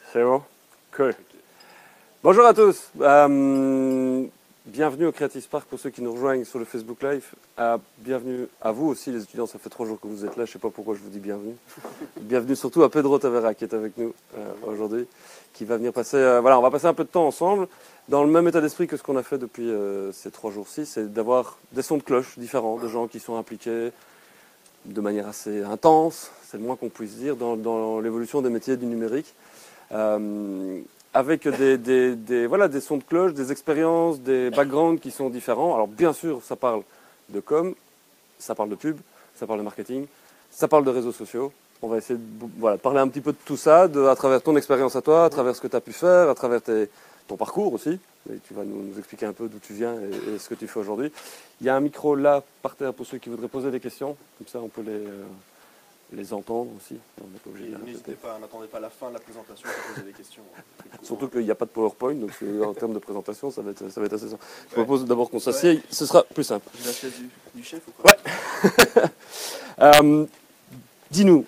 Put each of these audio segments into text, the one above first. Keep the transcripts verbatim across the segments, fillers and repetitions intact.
C'est bon? Cool. Bonjour à tous. Euh, bienvenue au Creative Spark pour ceux qui nous rejoignent sur le Facebook Live. Euh, bienvenue à vous aussi, les étudiants. Ça fait trois jours que vous êtes là. Je ne sais pas pourquoi je vous dis bienvenue. Bienvenue surtout à Pedro Tavera qui est avec nous euh, aujourd'hui, qui va venir passer. Euh, voilà, on va passer un peu de temps ensemble dans le même état d'esprit que ce qu'on a fait depuis euh, ces trois jours-ci, c'est d'avoir des sons de cloche différents, de gens qui sont impliqués de manière assez intense, c'est le moins qu'on puisse dire, dans, dans l'évolution des métiers du numérique. Euh, avec des, des, des, voilà, des sons de cloche, des expériences, des backgrounds qui sont différents. Alors bien sûr, ça parle de com, ça parle de pub, ça parle de marketing, ça parle de réseaux sociaux. On va essayer de voilà, parler un petit peu de tout ça, de, à travers ton expérience à toi, à travers ce que tu as pu faire, à travers tes, ton parcours aussi. Et tu vas nous, nous expliquer un peu d'où tu viens et, et ce que tu fais aujourd'hui. Il y a un micro là, par terre, pour ceux qui voudraient poser des questions. Comme ça, on peut les... Euh, les entendre aussi. N'hésitez pas, n'attendez pas la fin de la présentation pour poser des questions. Surtout qu'il n'y a pas de PowerPoint, donc en termes de présentation, ça va être, ça va être assez simple. Je ouais. propose d'abord qu'on s'assieye, ouais. Ce sera plus simple. J'ai la chaise du, du chef ou quoi? Ouais. euh, Dis-nous,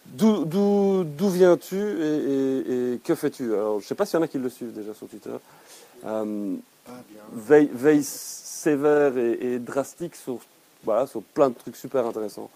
d'où viens-tu et, et, et que fais-tu? Alors, je ne sais pas s'il y en a qui le suivent déjà sur Twitter. Euh, ah, bien. Veille, veille sévère et, et drastique sur, voilà, sur plein de trucs super intéressants.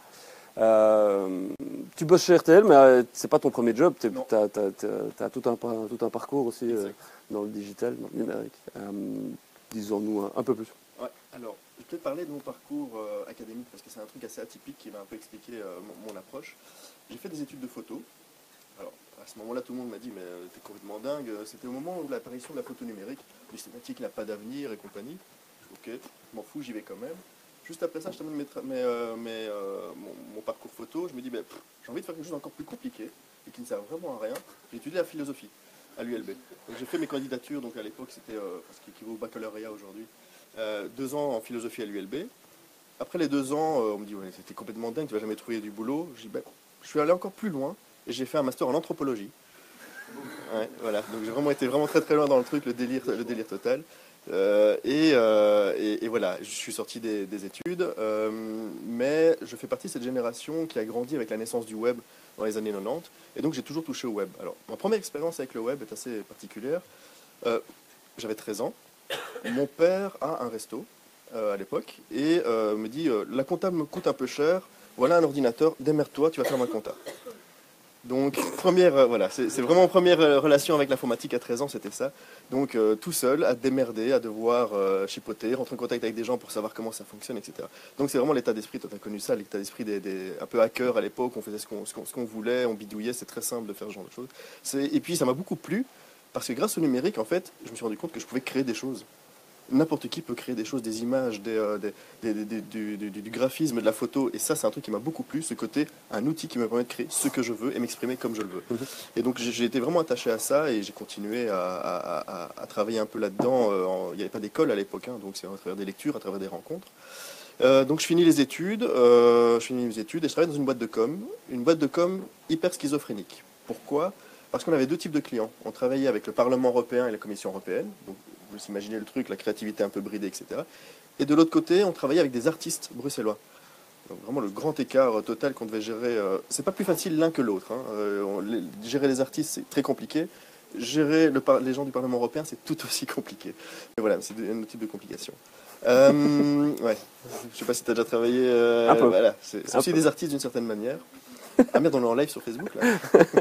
Euh, tu bosses chez R T L, mais euh, c'est pas ton premier job. Tu as, as, as tout, un, tout un parcours aussi euh, dans le digital, dans le numérique. Euh, Disons-nous un, un peu plus. Ouais, alors, je vais peut-être parler de mon parcours euh, académique parce que c'est un truc assez atypique qui va un peu expliquer euh, mon, mon approche. J'ai fait des études de photo. Alors, à ce moment-là, tout le monde m'a dit, mais euh, t'es complètement dingue. C'était au moment où l'apparition de la photo numérique, du thématique n'a pas d'avenir et compagnie. Ok, je m'en fous, j'y vais quand même. Juste après ça, je termine mes, mes, euh, mes, euh, mon, mon parcours photo. Je me dis, ben, j'ai envie de faire quelque chose d'encore plus compliqué et qui ne sert vraiment à rien. J'ai étudié la philosophie à l'U L B. Donc j'ai fait mes candidatures, donc à l'époque c'était euh, ce qui équivaut au baccalauréat aujourd'hui. Euh, deux ans en philosophie à l'U L B. Après les deux ans, euh, on me dit, ouais, c'était complètement dingue, tu vas jamais trouver du boulot. Je dis, ben, je suis allé encore plus loin et j'ai fait un master en anthropologie. Ouais, voilà. Donc j'ai vraiment été vraiment très très loin dans le truc, le délire, le délire total. Euh, et, euh, et, et voilà, je suis sorti des, des études, euh, mais je fais partie de cette génération qui a grandi avec la naissance du web dans les années quatre-vingt-dix, et donc j'ai toujours touché au web. Alors, ma première expérience avec le web est assez particulière. Euh, J'avais treize ans, mon père a un resto euh, à l'époque, et euh, me dit, euh, la comptable me coûte un peu cher, voilà un ordinateur, démerde-toi, tu vas faire ma compta. Donc, première, euh, voilà, c'est vraiment première euh, relation avec l'informatique à treize ans, c'était ça. Donc, euh, tout seul, à démerder, à devoir euh, chipoter, rentrer en contact avec des gens pour savoir comment ça fonctionne, et cetera. Donc, c'est vraiment l'état d'esprit, toi tu as connu ça, l'état d'esprit des, des, un peu hacker à l'époque, on faisait ce qu'on ce qu'on, ce qu'on voulait, on bidouillait, c'est très simple de faire ce genre de choses. Et puis, ça m'a beaucoup plu, parce que grâce au numérique, en fait, je me suis rendu compte que je pouvais créer des choses. N'importe qui peut créer des choses, des images, des, euh, des, des, des, du, du, du graphisme, de la photo. Et ça, c'est un truc qui m'a beaucoup plu, ce côté, un outil qui me permet de créer ce que je veux et m'exprimer comme je le veux. Mm-hmm. Et donc, j'ai été vraiment attaché à ça et j'ai continué à, à, à, à travailler un peu là-dedans. Euh, il n'y avait pas d'école à l'époque, hein, donc c'est à travers des lectures, à travers des rencontres. Euh, donc, je finis les études, euh, je finis mes études et je travaille dans une boîte de com. Une boîte de com hyper schizophrénique. Pourquoi ? Parce qu'on avait deux types de clients. On travaillait avec le Parlement européen et la Commission européenne. Donc, vous imaginez le truc, la créativité un peu bridée, et cetera. Et de l'autre côté, on travaillait avec des artistes bruxellois. Donc, vraiment le grand écart total qu'on devait gérer. Euh, c'est pas plus facile l'un que l'autre. Hein. Euh, on, les, gérer les artistes, c'est très compliqué. Gérer le, les gens du Parlement européen, c'est tout aussi compliqué. Mais voilà, c'est un autre type de complication. Euh, ouais. Je sais pas si tu as déjà travaillé. Euh, un peu. Voilà. C'est aussi peu. Des artistes d'une certaine manière. Ah merde, on est en live sur Facebook là.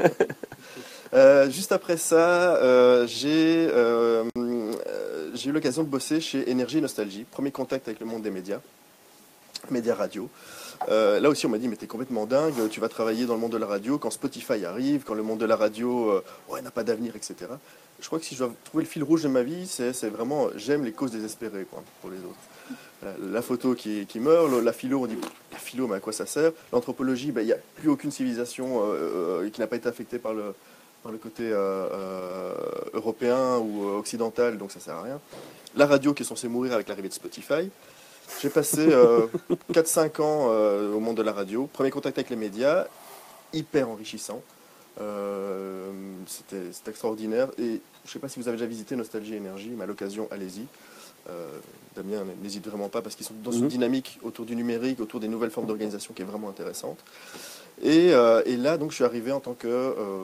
Euh, juste après ça, euh, j'ai euh, euh, eu l'occasion de bosser chez Énergie Nostalgie, premier contact avec le monde des médias, médias radio. Euh, là aussi, on m'a dit, mais t'es complètement dingue, tu vas travailler dans le monde de la radio quand Spotify arrive, quand le monde de la radio euh, ouais, n'a pas d'avenir, et cetera. Je crois que si je dois trouver le fil rouge de ma vie, c'est vraiment, j'aime les causes désespérées quoi, pour les autres. La, la photo qui, qui meurt, la philo, on dit, la philo, mais à quoi ça sert? L'anthropologie, il n'y a plus aucune civilisation euh, euh, qui n'a pas été affectée par le... par le côté euh, euh, européen ou euh, occidental, donc ça sert à rien. La radio qui est censée mourir avec l'arrivée de Spotify. J'ai passé euh, quatre cinq ans euh, au monde de la radio. Premier contact avec les médias, hyper enrichissant. Euh, C'était extraordinaire. Et je ne sais pas si vous avez déjà visité Nostalgie Énergie, mais à l'occasion, allez-y. Euh, Damien, n'hésite vraiment pas parce qu'ils sont dans une dynamique autour du numérique, autour des nouvelles formes d'organisation qui est vraiment intéressante. Et, euh, et là, donc, je suis arrivé en tant que... Euh,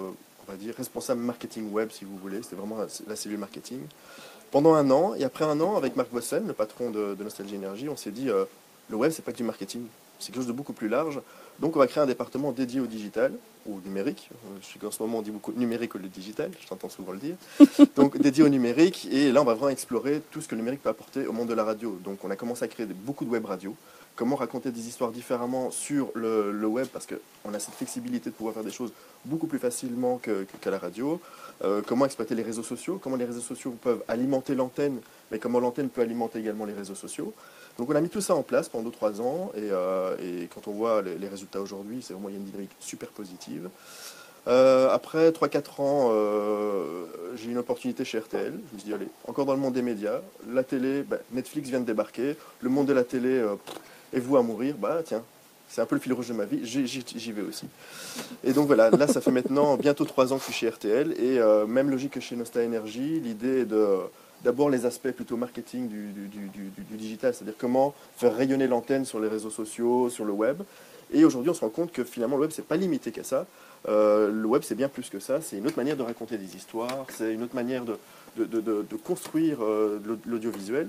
on va dire, responsable marketing web, si vous voulez. C'était vraiment la cellule marketing. Pendant un an, et après un an, avec Marc Vossen, le patron de, de Nostalgie Énergie, on s'est dit, euh, le web, c'est pas que du marketing, c'est quelque chose de beaucoup plus large. Donc on va créer un département dédié au digital, ou au numérique. Je sais qu'en ce moment, on dit beaucoup numérique au lieu de digital, je t'entends souvent le dire. Donc dédié au numérique, et là, on va vraiment explorer tout ce que le numérique peut apporter au monde de la radio. Donc on a commencé à créer des, beaucoup de web radios. Comment raconter des histoires différemment sur le, le web, parce qu'on a cette flexibilité de pouvoir faire des choses beaucoup plus facilement que, que, qu'à la radio. Euh, comment exploiter les réseaux sociaux, comment les réseaux sociaux peuvent alimenter l'antenne, mais comment l'antenne peut alimenter également les réseaux sociaux. Donc on a mis tout ça en place pendant deux trois ans, et, euh, et quand on voit les, les résultats aujourd'hui, c'est vraiment, il y a une dynamique super positive. Euh, après trois quatre ans, euh, j'ai eu une opportunité chez R T L. Je me suis dit, allez, encore dans le monde des médias, la télé, bah, Netflix vient de débarquer, le monde de la télé, euh, et vous à mourir, bah tiens, c'est un peu le fil rouge de ma vie, j'y, j'y, j'y vais aussi. Et donc voilà, là ça fait maintenant bientôt trois ans que je suis chez R T L, et euh, même logique que chez Nostalgie Énergie, l'idée est de, d'abord les aspects plutôt marketing du, du, du, du, du digital, c'est-à-dire comment faire rayonner l'antenne sur les réseaux sociaux, sur le web. Et aujourd'hui on se rend compte que finalement le web c'est pas limité qu'à ça, euh, le web c'est bien plus que ça, c'est une autre manière de raconter des histoires, c'est une autre manière de, de, de, de, de construire euh, l'audiovisuel.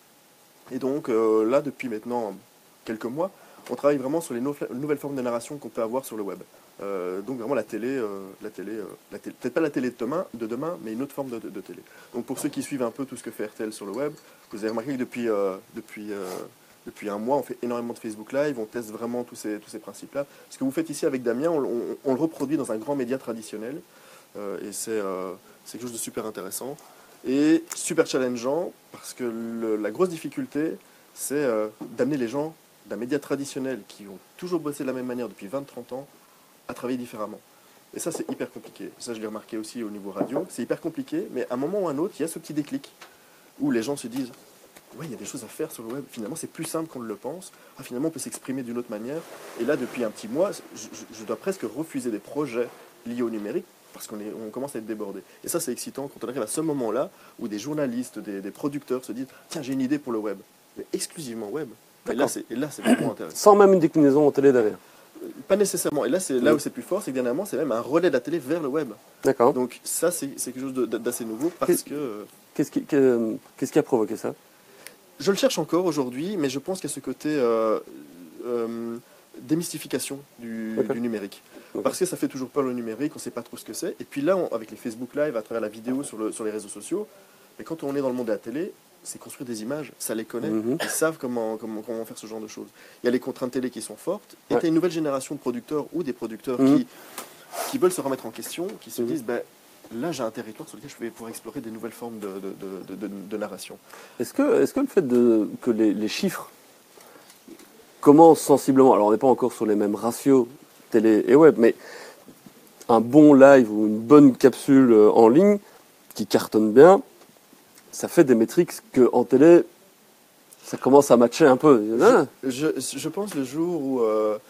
Et donc euh, là depuis maintenant quelques mois, on travaille vraiment sur les no nouvelles formes de narration qu'on peut avoir sur le web. Euh, donc vraiment la télé, euh, la télé, euh, la télé peut-être pas la télé de demain, de demain, mais une autre forme de, de, de télé. Donc pour ceux qui suivent un peu tout ce que fait R T L sur le web, vous avez remarqué que depuis, euh, depuis, euh, depuis un mois, on fait énormément de Facebook Live, on teste vraiment tous ces, tous ces principes-là. Ce que vous faites ici avec Damien, on, on, on le reproduit dans un grand média traditionnel, euh, et c'est euh, quelque chose de super intéressant et super challengeant, parce que le, la grosse difficulté, c'est euh, d'amener les gens d'un média traditionnel qui ont toujours bossé de la même manière depuis vingt trente ans à travailler différemment. Et ça, c'est hyper compliqué. Ça, je l'ai remarqué aussi au niveau radio. C'est hyper compliqué, mais à un moment ou à un autre, il y a ce petit déclic où les gens se disent « Ouais, il y a des choses à faire sur le web. Finalement, c'est plus simple qu'on ne le pense. Ah, finalement, on peut s'exprimer d'une autre manière. » Et là, depuis un petit mois, je, je, je dois presque refuser des projets liés au numérique parce qu'on est, on commence à être débordé. Et ça, c'est excitant quand on arrive à ce moment-là où des journalistes, des, des producteurs se disent « Tiens, j'ai une idée pour le web. » Mais exclusivement web. Et là, c'est vraiment intéressant. Sans même une déclinaison en télé derrière. Pas nécessairement. Et là, c'est là où c'est plus fort, c'est que dernièrement, c'est même un relais de la télé vers le web. D'accord. Donc ça, c'est quelque chose d'assez nouveau parce que... Qu'est-ce qui, qu'est-ce qui a provoqué ça? Je le cherche encore aujourd'hui, mais je pense qu'il y a ce côté euh, euh, démystification du, okay. du numérique. Okay. Parce que ça fait toujours peur le numérique, on ne sait pas trop ce que c'est. Et puis là, on, avec les Facebook Live, à travers la vidéo sur, le, sur les réseaux sociaux, mais quand on est dans le monde de la télé, c'est construire des images, ça les connaît, mm-hmm. Ils savent comment, comment, comment faire ce genre de choses. Il y a les contraintes télé qui sont fortes, et ouais. Tu as une nouvelle génération de producteurs ou des producteurs mm-hmm. qui, qui veulent se remettre en question, qui se mm-hmm. disent, ben, là j'ai un territoire sur lequel je vais pouvoir explorer des nouvelles formes de, de, de, de, de narration. Est-ce que, est-ce que le fait de, que les, les chiffres commencent sensiblement, alors on n'est pas encore sur les mêmes ratios télé et web, mais un bon live ou une bonne capsule en ligne qui cartonne bien, ça fait des métriques qu'en télé, ça commence à matcher un peu. Ah. Je, je, je pense le jour où, euh,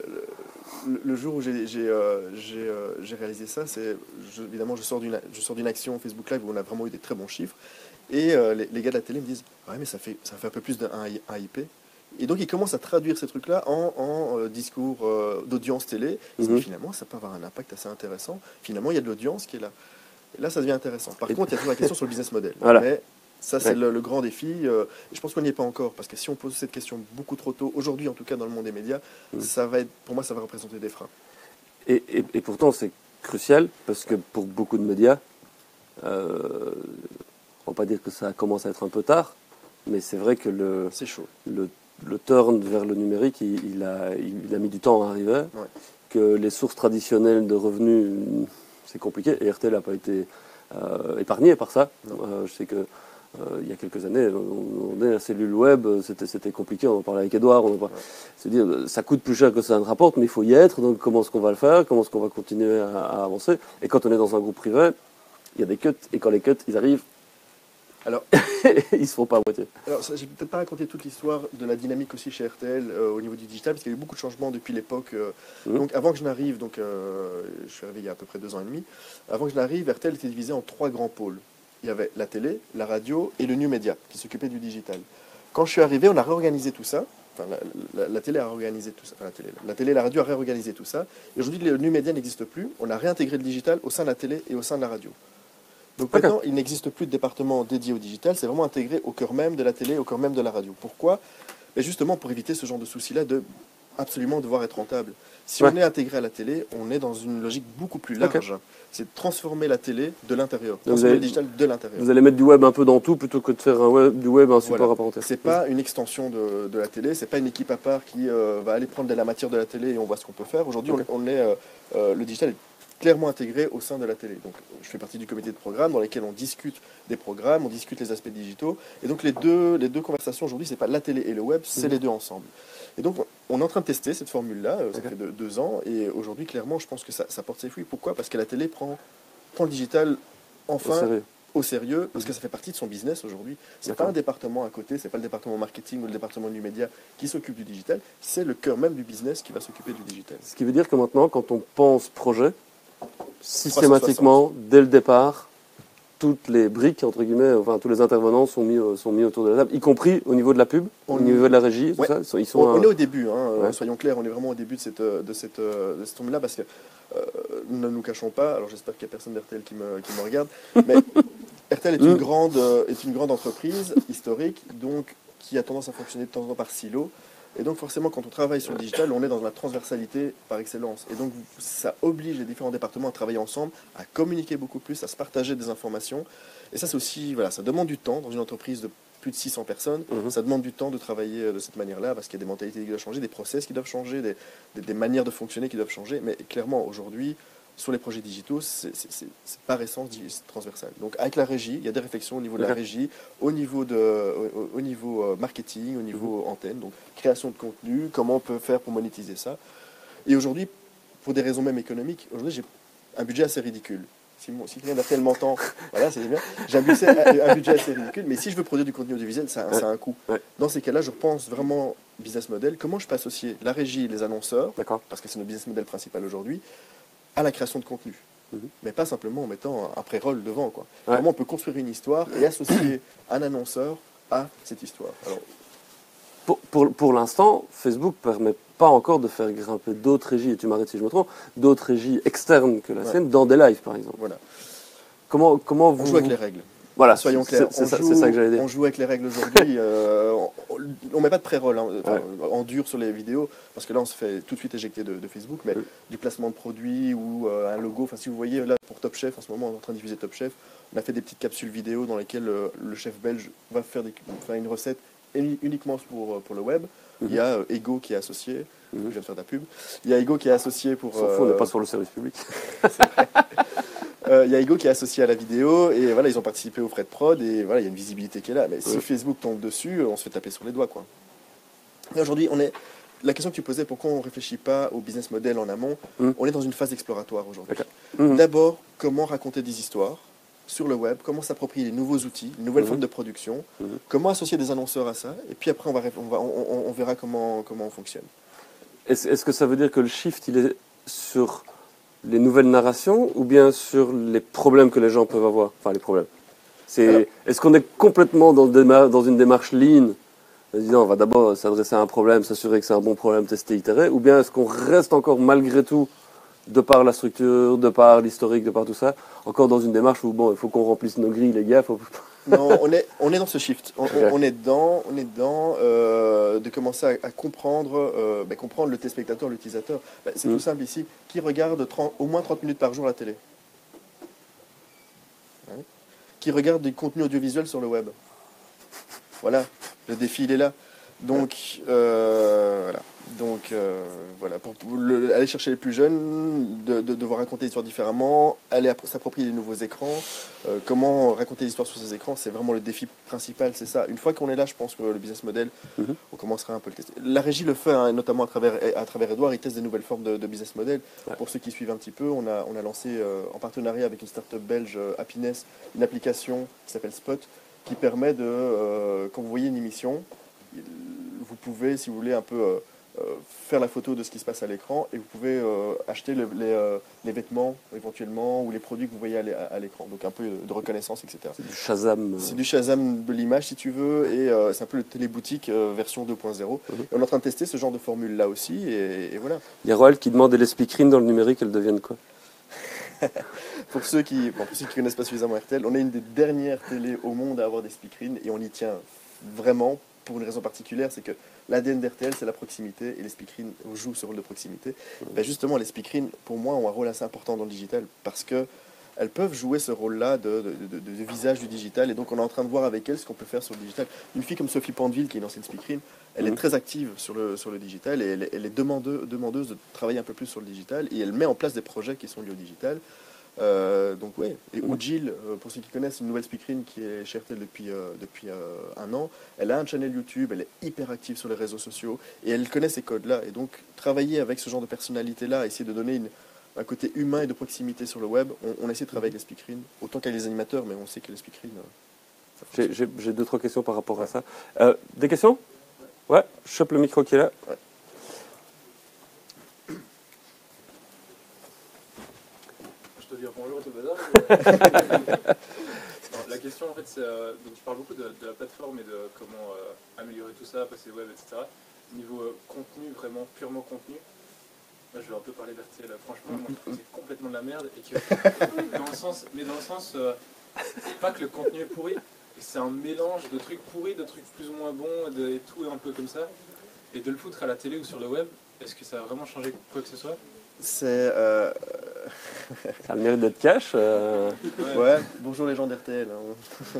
le, le jour où j'ai euh, euh, réalisé ça, c'est évidemment je sors d'une action Facebook Live où on a vraiment eu des très bons chiffres, et euh, les, les gars de la télé me disent « Ouais, mais ça fait, ça fait un peu plus d'un I P ». Et donc ils commencent à traduire ces trucs-là en, en euh, discours euh, d'audience télé. Ils mm-hmm. disent, finalement, ça peut avoir un impact assez intéressant. Finalement, il y a de l'audience qui est là. Et là, ça devient intéressant. Par et contre, il y a toujours la question sur le business model. Voilà. Mais ça, c'est ouais. le, le grand défi. Euh, et je pense qu'on n'y est pas encore. Parce que si on pose cette question beaucoup trop tôt, aujourd'hui en tout cas dans le monde des médias, mmh. ça va être, pour moi, ça va représenter des freins. Et, et, et pourtant, c'est crucial. Parce que pour beaucoup de médias, euh, on ne va pas dire que ça commence à être un peu tard. Mais c'est vrai que le, chaud. le, le turn vers le numérique, il, il, a, il a mis du temps à arriver. Ouais. Que les sources traditionnelles de revenus... c'est compliqué, et R T L n'a pas été euh, épargné par ça. Euh, je sais que euh, il y a quelques années, on, on est la cellule web, c'était compliqué, on en parlait avec Edouard, on en parlait, ouais. dire, ça coûte plus cher que ça ne rapporte, mais il faut y être, donc comment est-ce qu'on va le faire, comment est-ce qu'on va continuer à, à avancer. Et quand on est dans un groupe privé, il y a des cuts, et quand les cuts, ils arrivent, alors, ils se font pas à moitié. Alors, je vais peut-être pas raconter toute l'histoire de la dynamique aussi chez R T L euh, au niveau du digital, parce qu'il y a eu beaucoup de changements depuis l'époque. Euh, mmh. Donc, avant que je n'arrive, donc euh, je suis arrivé il y a à peu près deux ans et demi. Avant que je n'arrive, R T L était divisé en trois grands pôles. Il y avait la télé, la radio et le new media qui s'occupait du digital. Quand je suis arrivé, on a réorganisé tout ça enfin, la, la, la télé a réorganisé tout ça. Enfin, la, télé, la télé et la radio a réorganisé tout ça. Et aujourd'hui, le nu média n'existe plus. On a réintégré le digital au sein de la télé et au sein de la radio. Donc Okay. maintenant, il n'existe plus de département dédié au digital. C'est vraiment intégré au cœur même de la télé, au cœur même de la radio. Pourquoi? Mais justement, pour éviter ce genre de souci-là de absolument devoir être rentable. Si Ouais. on est intégré à la télé, on est dans une logique beaucoup plus large. Okay. C'est de transformer la télé de l'intérieur, Donc transformer avez, le digital de l'intérieur. Vous allez mettre du web un peu dans tout plutôt que de faire un web, du web un support Voilà. à part entière. C'est pas une extension de, de la télé, c'est pas une équipe à part qui euh, va aller prendre de la matière de la télé et on voit ce qu'on peut faire. Aujourd'hui, okay. on, on est euh, euh, le digital est clairement intégré au sein de la télé. Donc, je fais partie du comité de programme dans lequel on discute des programmes, on discute les aspects digitaux. Et donc, les deux, les deux conversations aujourd'hui, c'est pas la télé et le web, c'est mmh. les deux ensemble. Et donc, on est en train de tester cette formule-là, ça okay. fait deux, deux ans, et aujourd'hui, clairement, je pense que ça, ça porte ses fruits. Pourquoi? Parce que la télé prend, prend le digital enfin au sérieux, au sérieux parce mmh. que ça fait partie de son business aujourd'hui. C'est pas un département à côté, c'est pas le département marketing ou le département du média qui s'occupe du digital, c'est le cœur même du business qui va s'occuper du digital. Ce qui veut dire que maintenant, quand on pense projet, systématiquement, dès le départ, toutes les briques, entre guillemets, enfin tous les intervenants sont mis, sont mis autour de la table, y compris au niveau de la pub, on au niveau de la régie, tout ouais. ça. Ils sont, ils sont on, un... on est au début, hein, ouais. soyons clairs, on est vraiment au début de cette, de cette, de cette tombe-là, parce que euh, ne nous cachons pas, alors j'espère qu'il n'y a personne d'R T L qui me, qui me regarde, mais R T L est une, grande, est une grande entreprise historique, donc qui a tendance à fonctionner de temps en temps par silo. Et donc forcément, quand on travaille sur le digital, on est dans la transversalité par excellence. Et donc ça oblige les différents départements à travailler ensemble, à communiquer beaucoup plus, à se partager des informations. Et ça, c'est aussi, voilà, ça demande du temps dans une entreprise de plus de six cents personnes. Mmh. Ça demande du temps de travailler de cette manière-là, parce qu'il y a des mentalités qui doivent changer, des process qui doivent changer, des, des, des manières de fonctionner qui doivent changer. Mais clairement, aujourd'hui, sur les projets digitaux, c'est par essence transversal. Donc avec la régie, il y a des réflexions au niveau de la régie, au niveau, de, au, au niveau marketing, au niveau mmh. antenne, donc création de contenu, comment on peut faire pour monétiser ça. Et aujourd'hui, pour des raisons même économiques, aujourd'hui j'ai un budget assez ridicule. Si, si quelqu'un d'R T L m'entend, voilà, c'est bien. J'ai un budget, un budget assez ridicule, mais si je veux produire du contenu audiovisuel, ça, ouais. ça a un coût. Ouais. Dans ces cas-là, je pense vraiment business model. Comment je peux associer la régie et les annonceurs, parce que c'est notre business model principal aujourd'hui, à la création de contenu, mmh. mais pas simplement en mettant un pré-roll devant, quoi. Ouais. Comment on peut construire une histoire et associer un annonceur à cette histoire. Alors, pour pour, pour l'instant, Facebook ne permet pas encore de faire grimper d'autres régies, et tu m'arrêtes si je me trompe, d'autres régies externes que la ouais. sienne dans des lives, par exemple. Voilà. Comment, comment vous... On joue avec les règles. Voilà, soyons clairs. C'est ça, ça que j'allais dire. On joue avec les règles aujourd'hui. euh, on ne met pas de pré-roll hein, ouais. en dur sur les vidéos, parce que là, on se fait tout de suite éjecter de, de Facebook, mais oui. du placement de produits ou euh, un logo. Enfin, si vous voyez, là, pour Top Chef, en ce moment, on est en train de diffuser Top Chef. On a fait des petites capsules vidéo dans lesquelles euh, le chef belge va faire, des, faire une recette uniquement pour, pour le web. Mm-hmm. Il y a euh, Ego qui est associé. Mm-hmm. Je viens de faire de la pub. Il y a Ego qui est associé pour... On s'en fout, euh, on n'est pas sur le service public. C'est vrai. Il euh, y a Ego qui est associé à la vidéo et voilà, ils ont participé aux frais de prod et voilà, il y a une visibilité qui est là. Mais ouais. si Facebook tombe dessus, on se fait taper sur les doigts, quoi. Aujourd'hui, on est. La question que tu posais, pourquoi on ne réfléchit pas au business model en amont, mmh. on est dans une phase exploratoire aujourd'hui. Mmh. D'abord, comment raconter des histoires sur le web, comment s'approprier les nouveaux outils, les nouvelles mmh. formes de production, mmh. comment associer des annonceurs à ça, et puis après, on, va, on, va, on, on verra comment, comment on fonctionne. Est-ce est-ce que ça veut dire que le shift, il est sur les nouvelles narrations ou bien sur les problèmes que les gens peuvent avoir? Enfin, les problèmes. Est-ce qu'on est complètement dans, le dans une démarche lean, en disant on va d'abord s'adresser à un problème, s'assurer que c'est un bon problème, tester, itérer, ou bien est-ce qu'on reste encore malgré tout, de par la structure, de par l'historique, de par tout ça, encore dans une démarche où bon, il faut qu'on remplisse nos grilles, les gars. Faut... Non, on est, on est dans ce shift. On, okay. on est dedans, on est dedans euh, de commencer à, à comprendre, euh, bah, comprendre le téléspectateur, l'utilisateur. Bah, c'est mm. tout simple ici. Qui regarde trente, au moins trente minutes par jour la télé? Hein? Qui regarde du contenu audiovisuel sur le web? Voilà, le défi il est là. Donc, euh, voilà. Donc, euh, voilà. Pour, pour le, aller chercher les plus jeunes, de, de devoir raconter l'histoire différemment, aller s'approprier les nouveaux écrans, euh, comment raconter l'histoire sur ces écrans, c'est vraiment le défi principal, c'est ça. Une fois qu'on est là, je pense que le business model, mm-hmm. on commencera un peu à le tester. La régie le fait, hein, notamment à travers, à travers Edouard, il teste des nouvelles formes de, de business model. Ouais. Pour ceux qui suivent un petit peu, on a, on a lancé euh, en partenariat avec une start-up belge, euh, Happiness, une application qui s'appelle Spot, qui permet de, euh, quand vous voyez une émission, vous pouvez, si vous voulez, un peu... Euh, euh, faire la photo de ce qui se passe à l'écran et vous pouvez euh, acheter le- les, euh, les vêtements éventuellement ou les produits que vous voyez à l'é- à l'écran. Donc un peu de reconnaissance, et cetera. C'est du Shazam. euh. C'est du Shazam de l'image si tu veux et euh, c'est un peu le téléboutique euh, version deux point zéro. Mhm. Et on est en train de tester ce genre de formule là aussi et, et voilà. Il y a Roald qui demande et les speakerines dans le numérique, elles deviennent quoi? Pour ceux qui bon, pour ceux qui connaissent pas suffisamment R T L, on est une des dernières télés au monde à avoir des speakerines et on y tient vraiment pour une raison particulière, c'est que l'A D N d'R T L c'est la proximité et les speakerines jouent ce rôle de proximité. Ben justement, les speakerines pour moi ont un rôle assez important dans le digital parce que elles peuvent jouer ce rôle-là de, de, de- de visage du digital et donc on est en train de voir avec elles ce qu'on peut faire sur le digital. Une fille comme Sophie Pandeville qui est une ancienne speakerine, elle Mhm. est très active sur le, sur le digital et elle, est- elle est demandeu- demandeuse de travailler un peu plus sur le digital et elle met en place des projets qui sont liés au digital. Euh, donc ouais, et Mhm. Oujil, euh, pour ceux qui connaissent, une nouvelle speakerine qui est chez R T L depuis, euh, depuis euh, un an, elle a un channel YouTube, elle est hyper active sur les réseaux sociaux et elle connaît ces codes-là. Et donc travailler avec ce genre de personnalité-là, essayer de donner une, un côté humain et de proximité sur le web, on, on essaie de travailler avec les speakerines, autant qu'avec les animateurs, mais on sait que les speakerines, euh, ça fonctionne. J'ai j'ai- j'ai deux, trois questions par rapport à ça. Euh, des questions? Ouais, je chope le micro qui est là. Ouais. Je te dis bonjour et tout le bazar. mais, euh, non, la question en fait c'est euh, donc je parle beaucoup de, de la plateforme et de comment euh, améliorer tout ça, passer web, et cetera. Niveau euh, contenu, vraiment purement contenu. Moi je vais un peu parler d'R T L. Franchement, moi je trouve que c'est complètement de la merde et que dans le sens, mais dans le sens euh, pas que le contenu est pourri, c'est un mélange de trucs pourris, de trucs plus ou moins bons, de, et tout un peu comme ça. Et de le foutre à la télé ou sur le web, est-ce que ça a vraiment changé quoi que ce soit? C'est... euh, Ça a le mérite d'être cash. euh. ouais, bonjour les gens d'R T L. hein.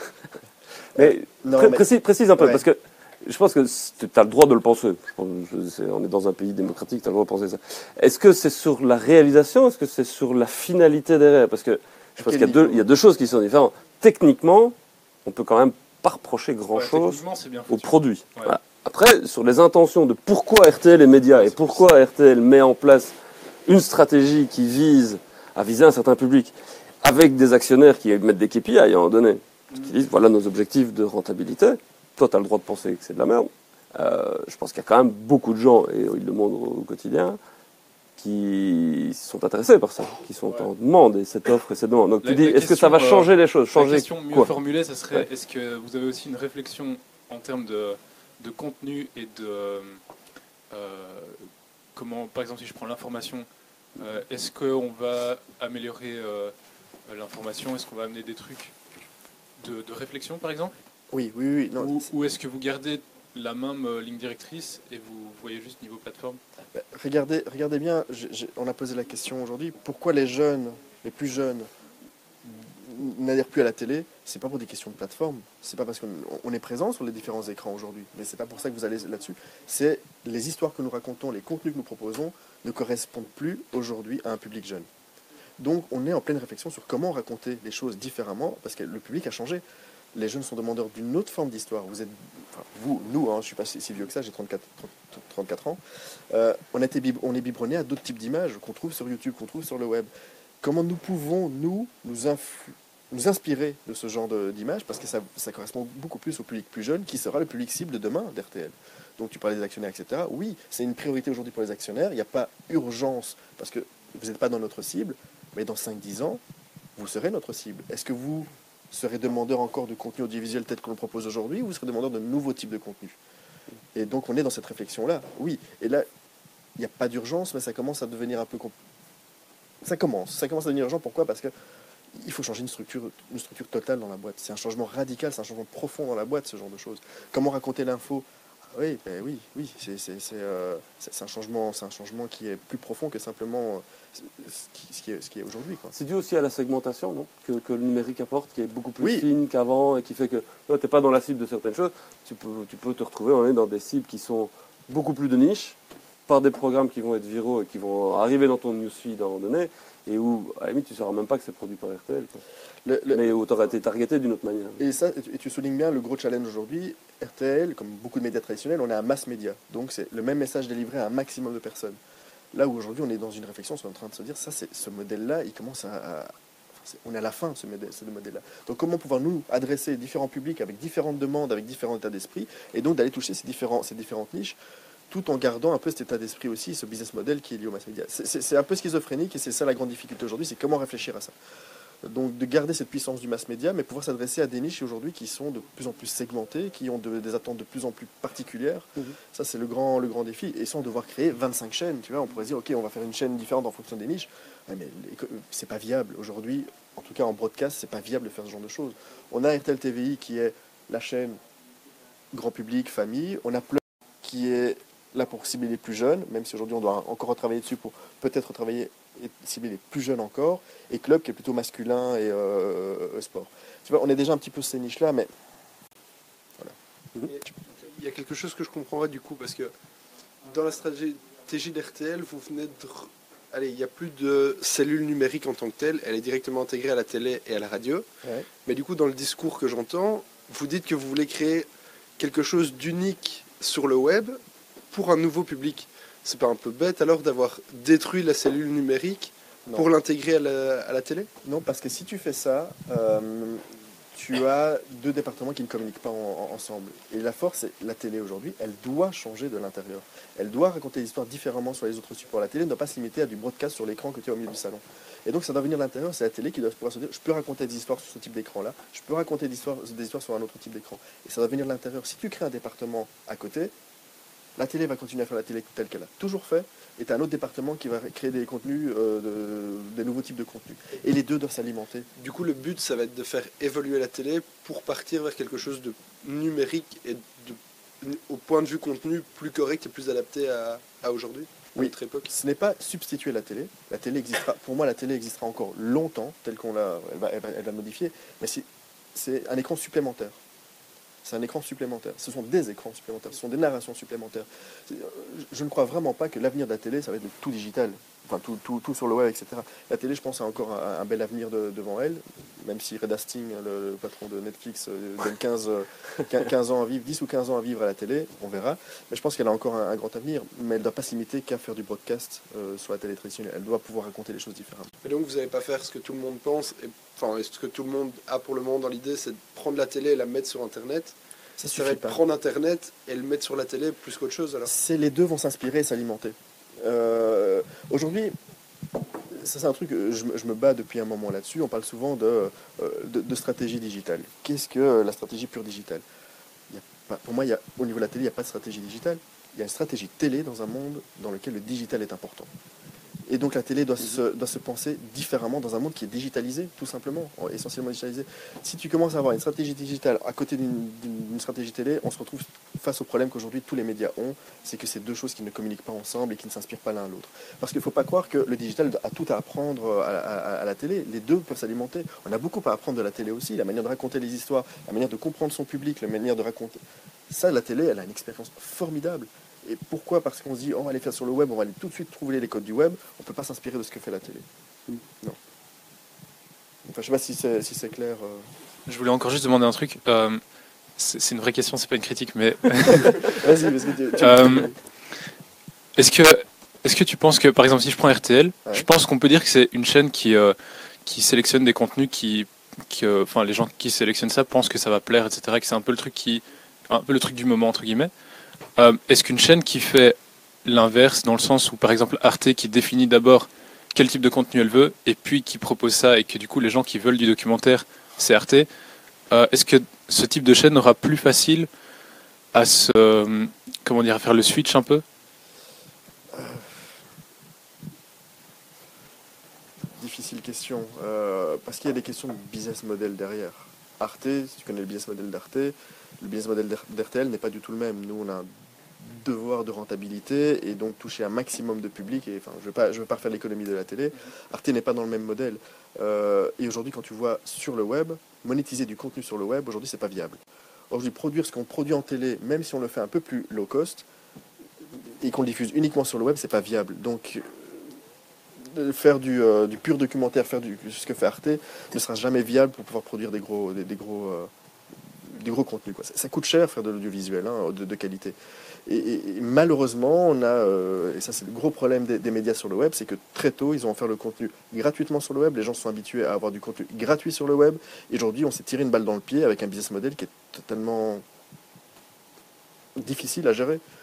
Mais, Non, pré- mais- précise, précise un peu, Ouais. parce que je pense que tu as le droit de le penser. Je pense que c'est- on est dans un pays démocratique, tu as le droit de penser ça. Est-ce que c'est sur la réalisation? Est-ce que c'est sur la finalité derrière? Parce que je pense quel qu'il y a, deux, niveau il y a deux choses qui sont différentes. Techniquement, on peut quand même pas reprocher Ouais, grand-chose techniquement, c'est bien au foutu. produit. Ouais. Voilà. Après, sur les intentions de pourquoi R T L est média et pourquoi R T L met en place une stratégie qui vise à viser un certain public, avec des actionnaires qui mettent des K P I à un moment donné, qui disent voilà nos objectifs de rentabilité. Toi, tu as le droit de penser que c'est de la merde. Euh, je pense qu'il y a quand même beaucoup de gens, et ils le montrent au quotidien, qui sont intéressés par ça, qui sont Ouais. en demande, et cette offre et cette demande. Donc La- tu dis, la est-ce que ça va question, euh, changer les choses? La Changer question mieux quoi? formulée, ça serait Ouais. est-ce que vous avez aussi une réflexion en termes de, de contenu et de euh, comment, par exemple, si je prends l'information, euh, est-ce qu'on va améliorer euh, l'information? Est-ce qu'on va amener des trucs de, de réflexion, par exemple? Oui, oui, oui. Non, Ou, ou est-ce que vous gardez la même euh, ligne directrice et vous voyez juste niveau plateforme? Bah, regardez, regardez bien, j'ai- j'ai- on a posé la question aujourd'hui, pourquoi les jeunes, les plus jeunes, n'adhèrent plus à la télé? C'est pas pour des questions de plateforme, c'est pas parce qu'on on est présent sur les différents écrans aujourd'hui, mais c'est pas pour ça que vous allez là-dessus. C'est les histoires que nous racontons, les contenus que nous proposons ne correspondent plus aujourd'hui à un public jeune. Donc on est en pleine réflexion sur comment raconter les choses différemment, parce que le public a changé. Les jeunes sont demandeurs d'une autre forme d'histoire. Vous êtes, enfin, vous, nous, hein, je ne suis pas si si vieux que ça, j'ai trente-quatre, trente, trente-quatre ans. Euh, on, a été bib- on est biberonné à d'autres types d'images qu'on trouve sur YouTube, qu'on trouve sur le web. Comment nous pouvons, nous, nous, influ- nous inspirer de ce genre de- d'images, parce que ça, ça correspond beaucoup plus au public plus jeune, qui sera le public cible de demain d'R T L. Donc tu parlais des actionnaires, et cetera. Oui, c'est une priorité aujourd'hui pour les actionnaires. Il n'y a pas urgence, parce que vous n'êtes pas dans notre cible, mais dans cinq dix ans, vous serez notre cible. Est-ce que vous serez demandeur encore de contenu audiovisuel tel que l'on propose aujourd'hui, ou vous serez demandeur de nouveaux types de contenus? Et donc on est dans cette réflexion-là, oui. Et là, il n'y a pas d'urgence, mais ça commence à devenir un peu... compl- Ça commence, ça commence à devenir urgent. Pourquoi? Parce que il faut changer une structure, une structure totale dans la boîte. C'est un changement radical, c'est un changement profond dans la boîte, ce genre de choses. Comment raconter l'info? Ah oui, ben oui, oui, c'est c'est- c'est, euh, c'est- c'est un changement, c'est un changement qui est plus profond que simplement euh, ce qui, ce qui est, ce qui est aujourd'hui, quoi. C'est dû aussi à la segmentation, non, que, que le numérique apporte, qui est beaucoup plus Oui. fine qu'avant et qui fait que tu n'es pas dans la cible de certaines choses. Tu peux, tu peux te retrouver on est dans des cibles qui sont beaucoup plus de niche, par des programmes qui vont être viraux et qui vont arriver dans ton newsfeed à un moment donné, et où, à la limite, tu ne sauras même pas que c'est produit par R T L. Quoi. Le- le- Mais où tu auras été targeté d'une autre manière. Et ça, et tu, et tu soulignes bien le gros challenge aujourd'hui. R T L, comme beaucoup de médias traditionnels, on est un mass média. Donc c'est le même message délivré à un maximum de personnes. Là où aujourd'hui on est dans une réflexion, on est en train de se dire, ça, c'est ce modèle-là, il commence à... à- enfin, c'est- on est à la fin de ce modèle- ce modèle-là. Donc comment pouvoir nous adresser différents publics avec différentes demandes, avec différents états d'esprit, et donc d'aller toucher ces, différents, ces différentes niches tout en gardant un peu cet état d'esprit aussi, ce business model qui est lié au mass media. C'est un peu schizophrénique et c'est ça la grande difficulté aujourd'hui, c'est comment réfléchir à ça. Donc de garder cette puissance du mass media, mais pouvoir s'adresser à des niches aujourd'hui qui sont de plus en plus segmentées, qui ont de, des attentes de plus en plus particulières. Mmh. Ça c'est le grand, le grand défi. Et sans devoir créer vingt-cinq chaînes, tu vois, on pourrait dire ok, on va faire une chaîne différente en fonction des niches, ouais, mais c'est pas viable aujourd'hui. En tout cas en broadcast, c'est pas viable de faire ce genre de choses. On a R T L T V I qui est la chaîne grand public, famille. On a Plug qui est là pour cibler les plus jeunes, même si aujourd'hui on doit encore retravailler dessus pour peut-être retravailler et cibler les plus jeunes encore, et Club qui est plutôt masculin et euh, sport. Tu vois, on est déjà un petit peu ces niches-là, mais voilà. Il y a quelque chose que je comprendrais du coup, parce que dans la stratégie d'R T L, vous venez de... Allez, il n'y a plus de cellule numérique en tant que telle, elle est directement intégrée à la télé et à la radio. Ouais. Mais du coup, dans le discours que j'entends, vous dites que vous voulez créer quelque chose d'unique sur le web pour un nouveau public. C'est pas un peu bête alors d'avoir détruit la cellule numérique non. pour l'intégrer à la, à la télé? Non, parce que si tu fais ça, euh, tu as deux départements qui ne communiquent pas en, en, ensemble. Et la force, c'est la télé aujourd'hui, elle doit changer de l'intérieur. Elle doit raconter l'histoire différemment sur les autres supports. La télé ne doit pas se limiter à du broadcast sur l'écran que tu as au milieu du salon. Et donc ça doit venir de l'intérieur, c'est la télé qui doit pouvoir se dire je peux raconter des histoires sur ce type d'écran-là, je peux raconter des histoires, des histoires sur un autre type d'écran. Et ça doit venir de l'intérieur. Si tu crées un département à côté, la télé va continuer à faire la télé telle qu'elle a toujours fait, et tu as un autre département qui va créer des contenus, euh, de, des nouveaux types de contenus. Et les deux doivent s'alimenter. Du coup, le but, ça va être de faire évoluer la télé pour partir vers quelque chose de numérique et de, au point de vue contenu plus correct et plus adapté à, à aujourd'hui, à oui. notre époque. Ce n'est pas substituer la télé. La télé existera, pour moi, la télé existera encore longtemps, telle qu'on l'a, elle va, elle va, elle va modifier, mais c'est un écran supplémentaire. C'est un écran supplémentaire. Ce sont des écrans supplémentaires. Ce sont des narrations supplémentaires. Je ne crois vraiment pas que l'avenir de la télé, ça va être tout digital. Enfin, tout, tout, tout sur le web, et cetera. La télé, je pense, a encore un, un bel avenir de, devant elle, même si Red Hastings, le, le patron de Netflix, donne quinze, quinze ans à vivre, dix ou quinze ans à vivre à la télé, on verra. Mais je pense qu'elle a encore un, un grand avenir, mais elle ne doit pas se limiter qu'à faire du broadcast euh, sur la télé traditionnelle. Elle doit pouvoir raconter les choses différemment. Et donc, vous n'allez pas faire ce que tout le monde pense, et, enfin, ce que tout le monde a pour le moment dans l'idée, c'est de prendre la télé et la mettre sur Internet. Ça, ça va être prendre Internet et le mettre sur la télé plus qu'autre chose alors. C'est les deux vont s'inspirer et s'alimenter. Euh, Aujourd'hui, ça c'est un truc, je, je me bats depuis un moment là-dessus. On parle souvent de, de, de stratégie digitale. Qu'est-ce que la stratégie pure digitale? Il y a pas, pour moi, il y a, au niveau de la télé, il n'y a pas de stratégie digitale. Il y a une stratégie télé dans un monde dans lequel le digital est important. Et donc la télé doit se, doit se penser différemment dans un monde qui est digitalisé, tout simplement, essentiellement digitalisé. Si tu commences à avoir une stratégie digitale à côté d'une stratégie télé, on se retrouve face au problème qu'aujourd'hui tous les médias ont, c'est que c'est deux choses qui ne communiquent pas ensemble et qui ne s'inspirent pas l'un à l'autre. Parce qu'il ne faut pas croire que le digital a tout à apprendre à, à, à la télé, les deux peuvent s'alimenter. On a beaucoup à apprendre de la télé aussi, la manière de raconter les histoires, la manière de comprendre son public, la manière de raconter... Ça, la télé, elle a une expérience formidable. Et pourquoi? Parce qu'on se dit, oh, on va aller faire sur le web, on va aller tout de suite trouver les codes du web, on ne peut pas s'inspirer de ce que fait la télé. Non. Enfin, je ne sais pas si c'est si c'est clair. Euh... Je voulais encore juste demander un truc. Euh, c'est une vraie question, c'est pas une critique, mais... Vas-y, parce que tu... tu euh, Est-ce que, est-ce que tu penses que, par exemple, si je prends R T L, ouais. je pense qu'on peut dire que c'est une chaîne qui, euh, qui sélectionne des contenus qui... qui euh, enfin, les gens qui sélectionnent ça pensent que ça va plaire, et cetera, que c'est un peu le truc qui... un peu le truc du moment, entre guillemets. Euh, Est-ce qu'une chaîne qui fait l'inverse, dans le sens où par exemple Arte qui définit d'abord quel type de contenu elle veut et puis qui propose ça et que du coup les gens qui veulent du documentaire c'est Arte, euh, est-ce que ce type de chaîne aura plus facile à se, euh, comment dire, à faire le switch un peu? euh, Difficile question, euh, parce qu'il y a des questions de business model derrière. Arte, si tu connais le business model d'Arte, le business model d'R T L n'est pas du tout le même. Nous, on a un devoir de rentabilité et donc toucher un maximum de public. Et, enfin, je ne veux pas, je veux pas refaire l'économie de la télé. Arte n'est pas dans le même modèle. Euh, et aujourd'hui, quand tu vois sur le web, monétiser du contenu sur le web, aujourd'hui, c'est pas viable. Aujourd'hui, produire ce qu'on produit en télé, même si on le fait un peu plus low cost, et qu'on le diffuse uniquement sur le web, c'est pas viable. Donc, faire du, euh, du pur documentaire, faire du, ce que fait Arte, ne sera jamais viable pour pouvoir produire des gros, des, des gros, euh, des gros contenus, quoi. Ça, ça coûte cher faire de l'audiovisuel, hein, de, de qualité. Et, et, et malheureusement, on a, euh, et ça c'est le gros problème des, des médias sur le web, c'est que très tôt, ils ont offert le contenu gratuitement sur le web. Les gens sont habitués à avoir du contenu gratuit sur le web. Et aujourd'hui, on s'est tiré une balle dans le pied avec un business model qui est totalement difficile à gérer.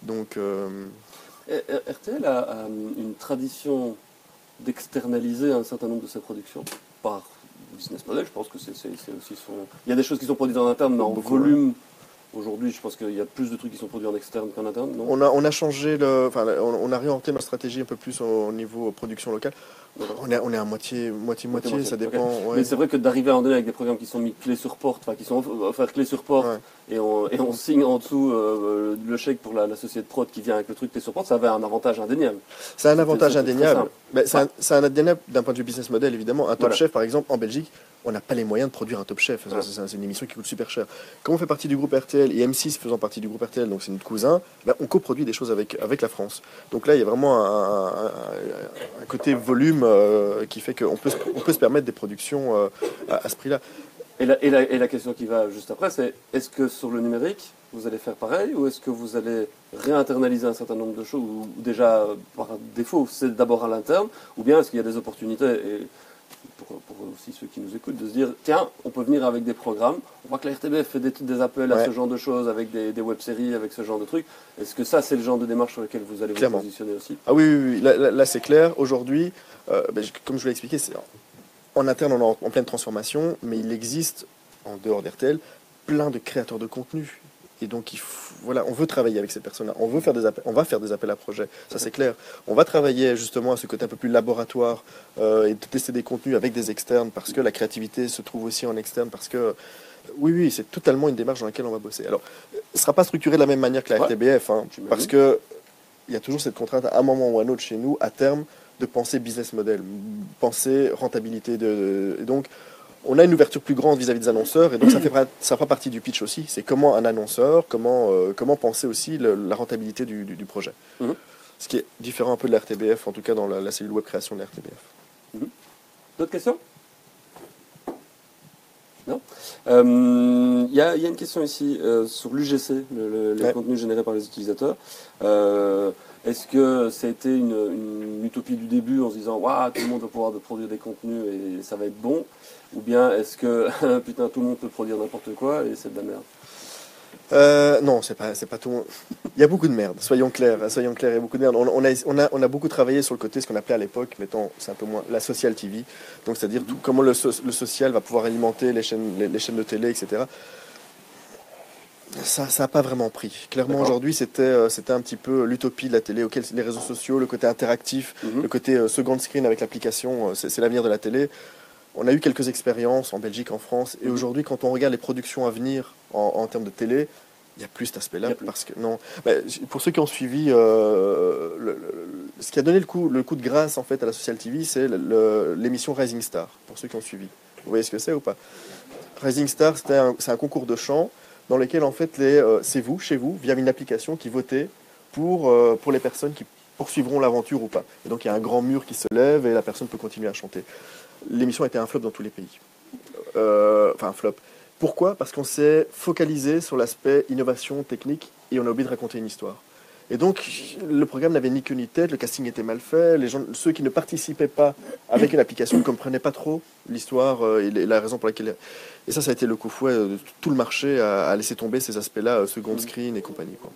Donc, euh, Et R T L a, a une tradition d'externaliser un certain nombre de ses productions par business model. Je pense que c'est c'est- c'est aussi son. Il y a des choses qui sont produites en interne, mais en Beaucoup, volume. Aujourd'hui, je pense qu'il y a plus de trucs qui sont produits en externe qu'en interne, non? on a, on a changé, le, enfin, on, on a réorienté notre stratégie un peu plus au, au niveau production locale. On est, on est à moitié, moitié, moitié, Moitié, ça ok. dépend. Ouais. Mais c'est vrai que d'arriver à un donné avec des programmes qui sont mis clé sur porte, enfin qui sont off- offerts clé sur porte, Ouais. et, on, et on signe en dessous euh, le chèque pour la, la société de prod qui vient avec le truc clé sur porte, ça avait un avantage indéniable. C'est un C'était- avantage c'était très indéniable. simple. Mais c'est Ouais. un, c'est un indéniable d'un point de vue business model, évidemment. Un Top Voilà. Chef, par exemple, en Belgique, on n'a pas les moyens de produire un Top Chef. Ça, Ouais. C'est c'est une émission qui coûte super cher. Comme on fait partie du groupe R T L et M six faisant partie du groupe R T L, donc c'est notre cousin, ben, on coproduit des choses avec, avec la France. Donc là, il y a vraiment un, un- un- un côté volume euh, qui fait qu'on peut, se- on peut se permettre des productions euh, à, à ce prix-là. Et la, et, la, et la question qui va juste après, c'est est-ce que sur le numérique, vous allez faire pareil, ou est-ce que vous allez réinternaliser un certain nombre de choses, ou déjà euh, par défaut, c'est d'abord à l'interne, ou bien est-ce qu'il y a des opportunités, et pour, pour aussi ceux qui nous écoutent, de se dire, tiens, on peut venir avec des programmes, on voit que la R T B F fait des, des appels à Ouais. ce genre de choses, avec des, des web-séries, avec ce genre de trucs, est-ce que ça, c'est le genre de démarche sur lequel vous allez Clairement. vous positionner aussi? Ah oui, oui, oui. Là, là- là, c'est clair. Aujourd'hui, euh, ben, je- comme je vous l'ai expliqué, c'est en, en interne, on est en, en pleine transformation, mais il existe, en dehors d'R T L, plein de créateurs de contenu. Et donc, il faut- voilà, on veut travailler avec ces personnes-là. On veut faire des appels, on va faire des appels à projets, ça c'est clair. On va travailler justement à ce côté un peu plus laboratoire euh, et de tester des contenus avec des externes parce que la créativité se trouve aussi en externe. Parce que, oui, oui, c'est totalement une démarche dans laquelle on va bosser. Alors, ce ne sera pas structuré de la même manière que la Ouais. R T B F, hein, J'imagine. parce que il y a toujours cette contrainte à un moment ou à un autre chez nous, à terme, de penser business model, penser rentabilité. De, et donc, on a une ouverture plus grande vis-à-vis des annonceurs, et donc ça, fait, ça fera partie du pitch aussi. C'est comment un annonceur, comment, euh, comment penser aussi le- la rentabilité du, du- du projet. Mhm. Ce qui est différent un peu de la R T B F, en tout cas dans la, la cellule web création de la R T B F. D'autres questions? Non. Euh, Il y, a il y a une question ici euh, sur l'U G C, le, le- les Ouais. contenus générés par les utilisateurs. Euh, Est-ce que ça a été une, une utopie du début en se disant waouh, tout le monde va pouvoir de produire des contenus et ça va être bon? Ou bien est-ce que putain, tout le monde peut produire n'importe quoi et c'est de la merde? Euh, non, c'est pas, c'est pas tout. le monde. Il y a beaucoup de merde, soyons clairs, soyons clairs, il y a beaucoup de merde. On, on a, on, a, on a beaucoup travaillé sur le côté, ce qu'on appelait à l'époque, mettons, c'est un peu moins, la social T V. Donc, c'est-à-dire tout, comment le, so- le social va pouvoir alimenter les chaînes, les, les chaînes de télé, et cetera. Ça n'a pas vraiment pris. Clairement, D'accord. aujourd'hui, c'était euh, c'était un petit peu l'utopie de la télé, auquel les réseaux sociaux, le côté interactif, Mhm. le côté euh, second screen avec l'application, euh, c'est c'est l'avenir de la télé. On a eu quelques expériences en Belgique, en France, et Mhm. aujourd'hui, quand on regarde les productions à venir en, en termes de télé, il n'y a plus cet Il y aspect-là. a plus. Parce que, non. Mais pour ceux qui ont suivi, euh, le- le- ce qui a donné le coup, le coup de grâce en fait, à la Social T V, c'est le- le- l'émission Rising Star, pour ceux qui ont suivi. Vous voyez ce que c'est ou pas? Rising Star, c'était un- c'est un concours de chant dans lequel en fait, les, euh, c'est vous, chez vous, via une application, qui votez pour, euh, pour les personnes qui poursuivront l'aventure ou pas. Et donc il y a un grand mur qui se lève et la personne peut continuer à chanter. L'émission a été un flop dans tous les pays. Euh, enfin, un flop. Pourquoi? Parce qu'on s'est focalisé sur l'aspect innovation technique et on a oublié de raconter une histoire. Et donc, le programme n'avait ni queue ni tête, le casting était mal fait, les gens, ceux qui ne participaient pas avec une application ne comprenaient pas trop l'histoire euh, et les- la raison pour laquelle... Et ça, ça a été le coup fouet. euh, Tout le marché a, a laissé tomber ces aspects-là, euh, second screen et compagnie. Quoi.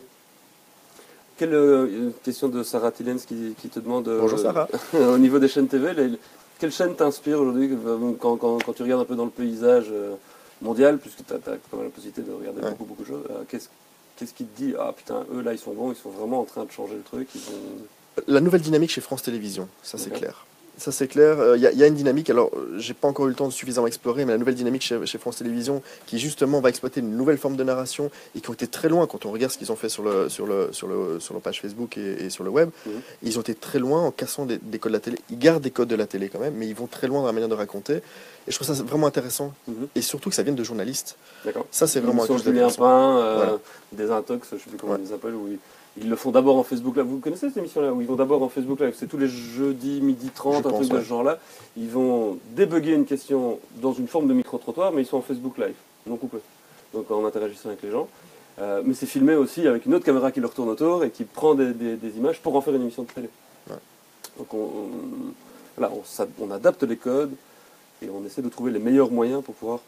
Quelle euh, une question de Sarah Tillens qui, qui te demande euh, Bonjour Sarah. au niveau des chaînes T V, les- quelle chaîne t'inspire aujourd'hui euh, quand, quand, quand tu regardes un peu dans le paysage euh, mondial, puisque tu as, quand même la possibilité de regarder Ouais. beaucoup beaucoup de choses, euh, qu'est-ce qu'est-ce qui te dit ah putain eux là ils sont bons, ils sont vraiment en train de changer le truc, ils ont... La nouvelle dynamique chez France Télévisions, ça c'est Ok. clair. Ça c'est clair, il y, y a une dynamique, alors euh, j'ai pas encore eu le temps de suffisamment explorer, mais la nouvelle dynamique chez, chez France Télévisions qui justement va exploiter une nouvelle forme de narration et qui ont été très loin quand on regarde ce qu'ils ont fait sur, le, sur, le, sur, le, sur leur page Facebook et, et sur le web. Mhm. Ils ont été très loin en cassant des, des codes de la télé. Ils gardent des codes de la télé quand même, mais ils vont très loin dans la manière de raconter. Et je trouve ça vraiment intéressant. Mhm. Et surtout que ça vienne de journalistes. D'accord. Ça c'est vraiment Sur quelque chose Julien d'intéressant. Pain, euh, Voilà. des intox, je sais plus comment Ouais. ils les appellent, où ils, ils le font d'abord en Facebook Live. Vous connaissez cette émission-là où ils vont d'abord en Facebook Live? C'est tous les jeudis, midi trente, Je un pense, truc de ouais. ce genre-là. Ils vont débugger une question dans une forme de micro-trottoir, mais ils sont en Facebook Live, non coupé. Donc en interagissant avec les gens. Euh, mais c'est filmé aussi avec une autre caméra qui leur tourne autour et qui prend des, des- des images pour en faire une émission de télé. Ouais. Donc on, on- voilà, on, s'ad- on adapte les codes et on essaie de trouver les meilleurs moyens pour pouvoir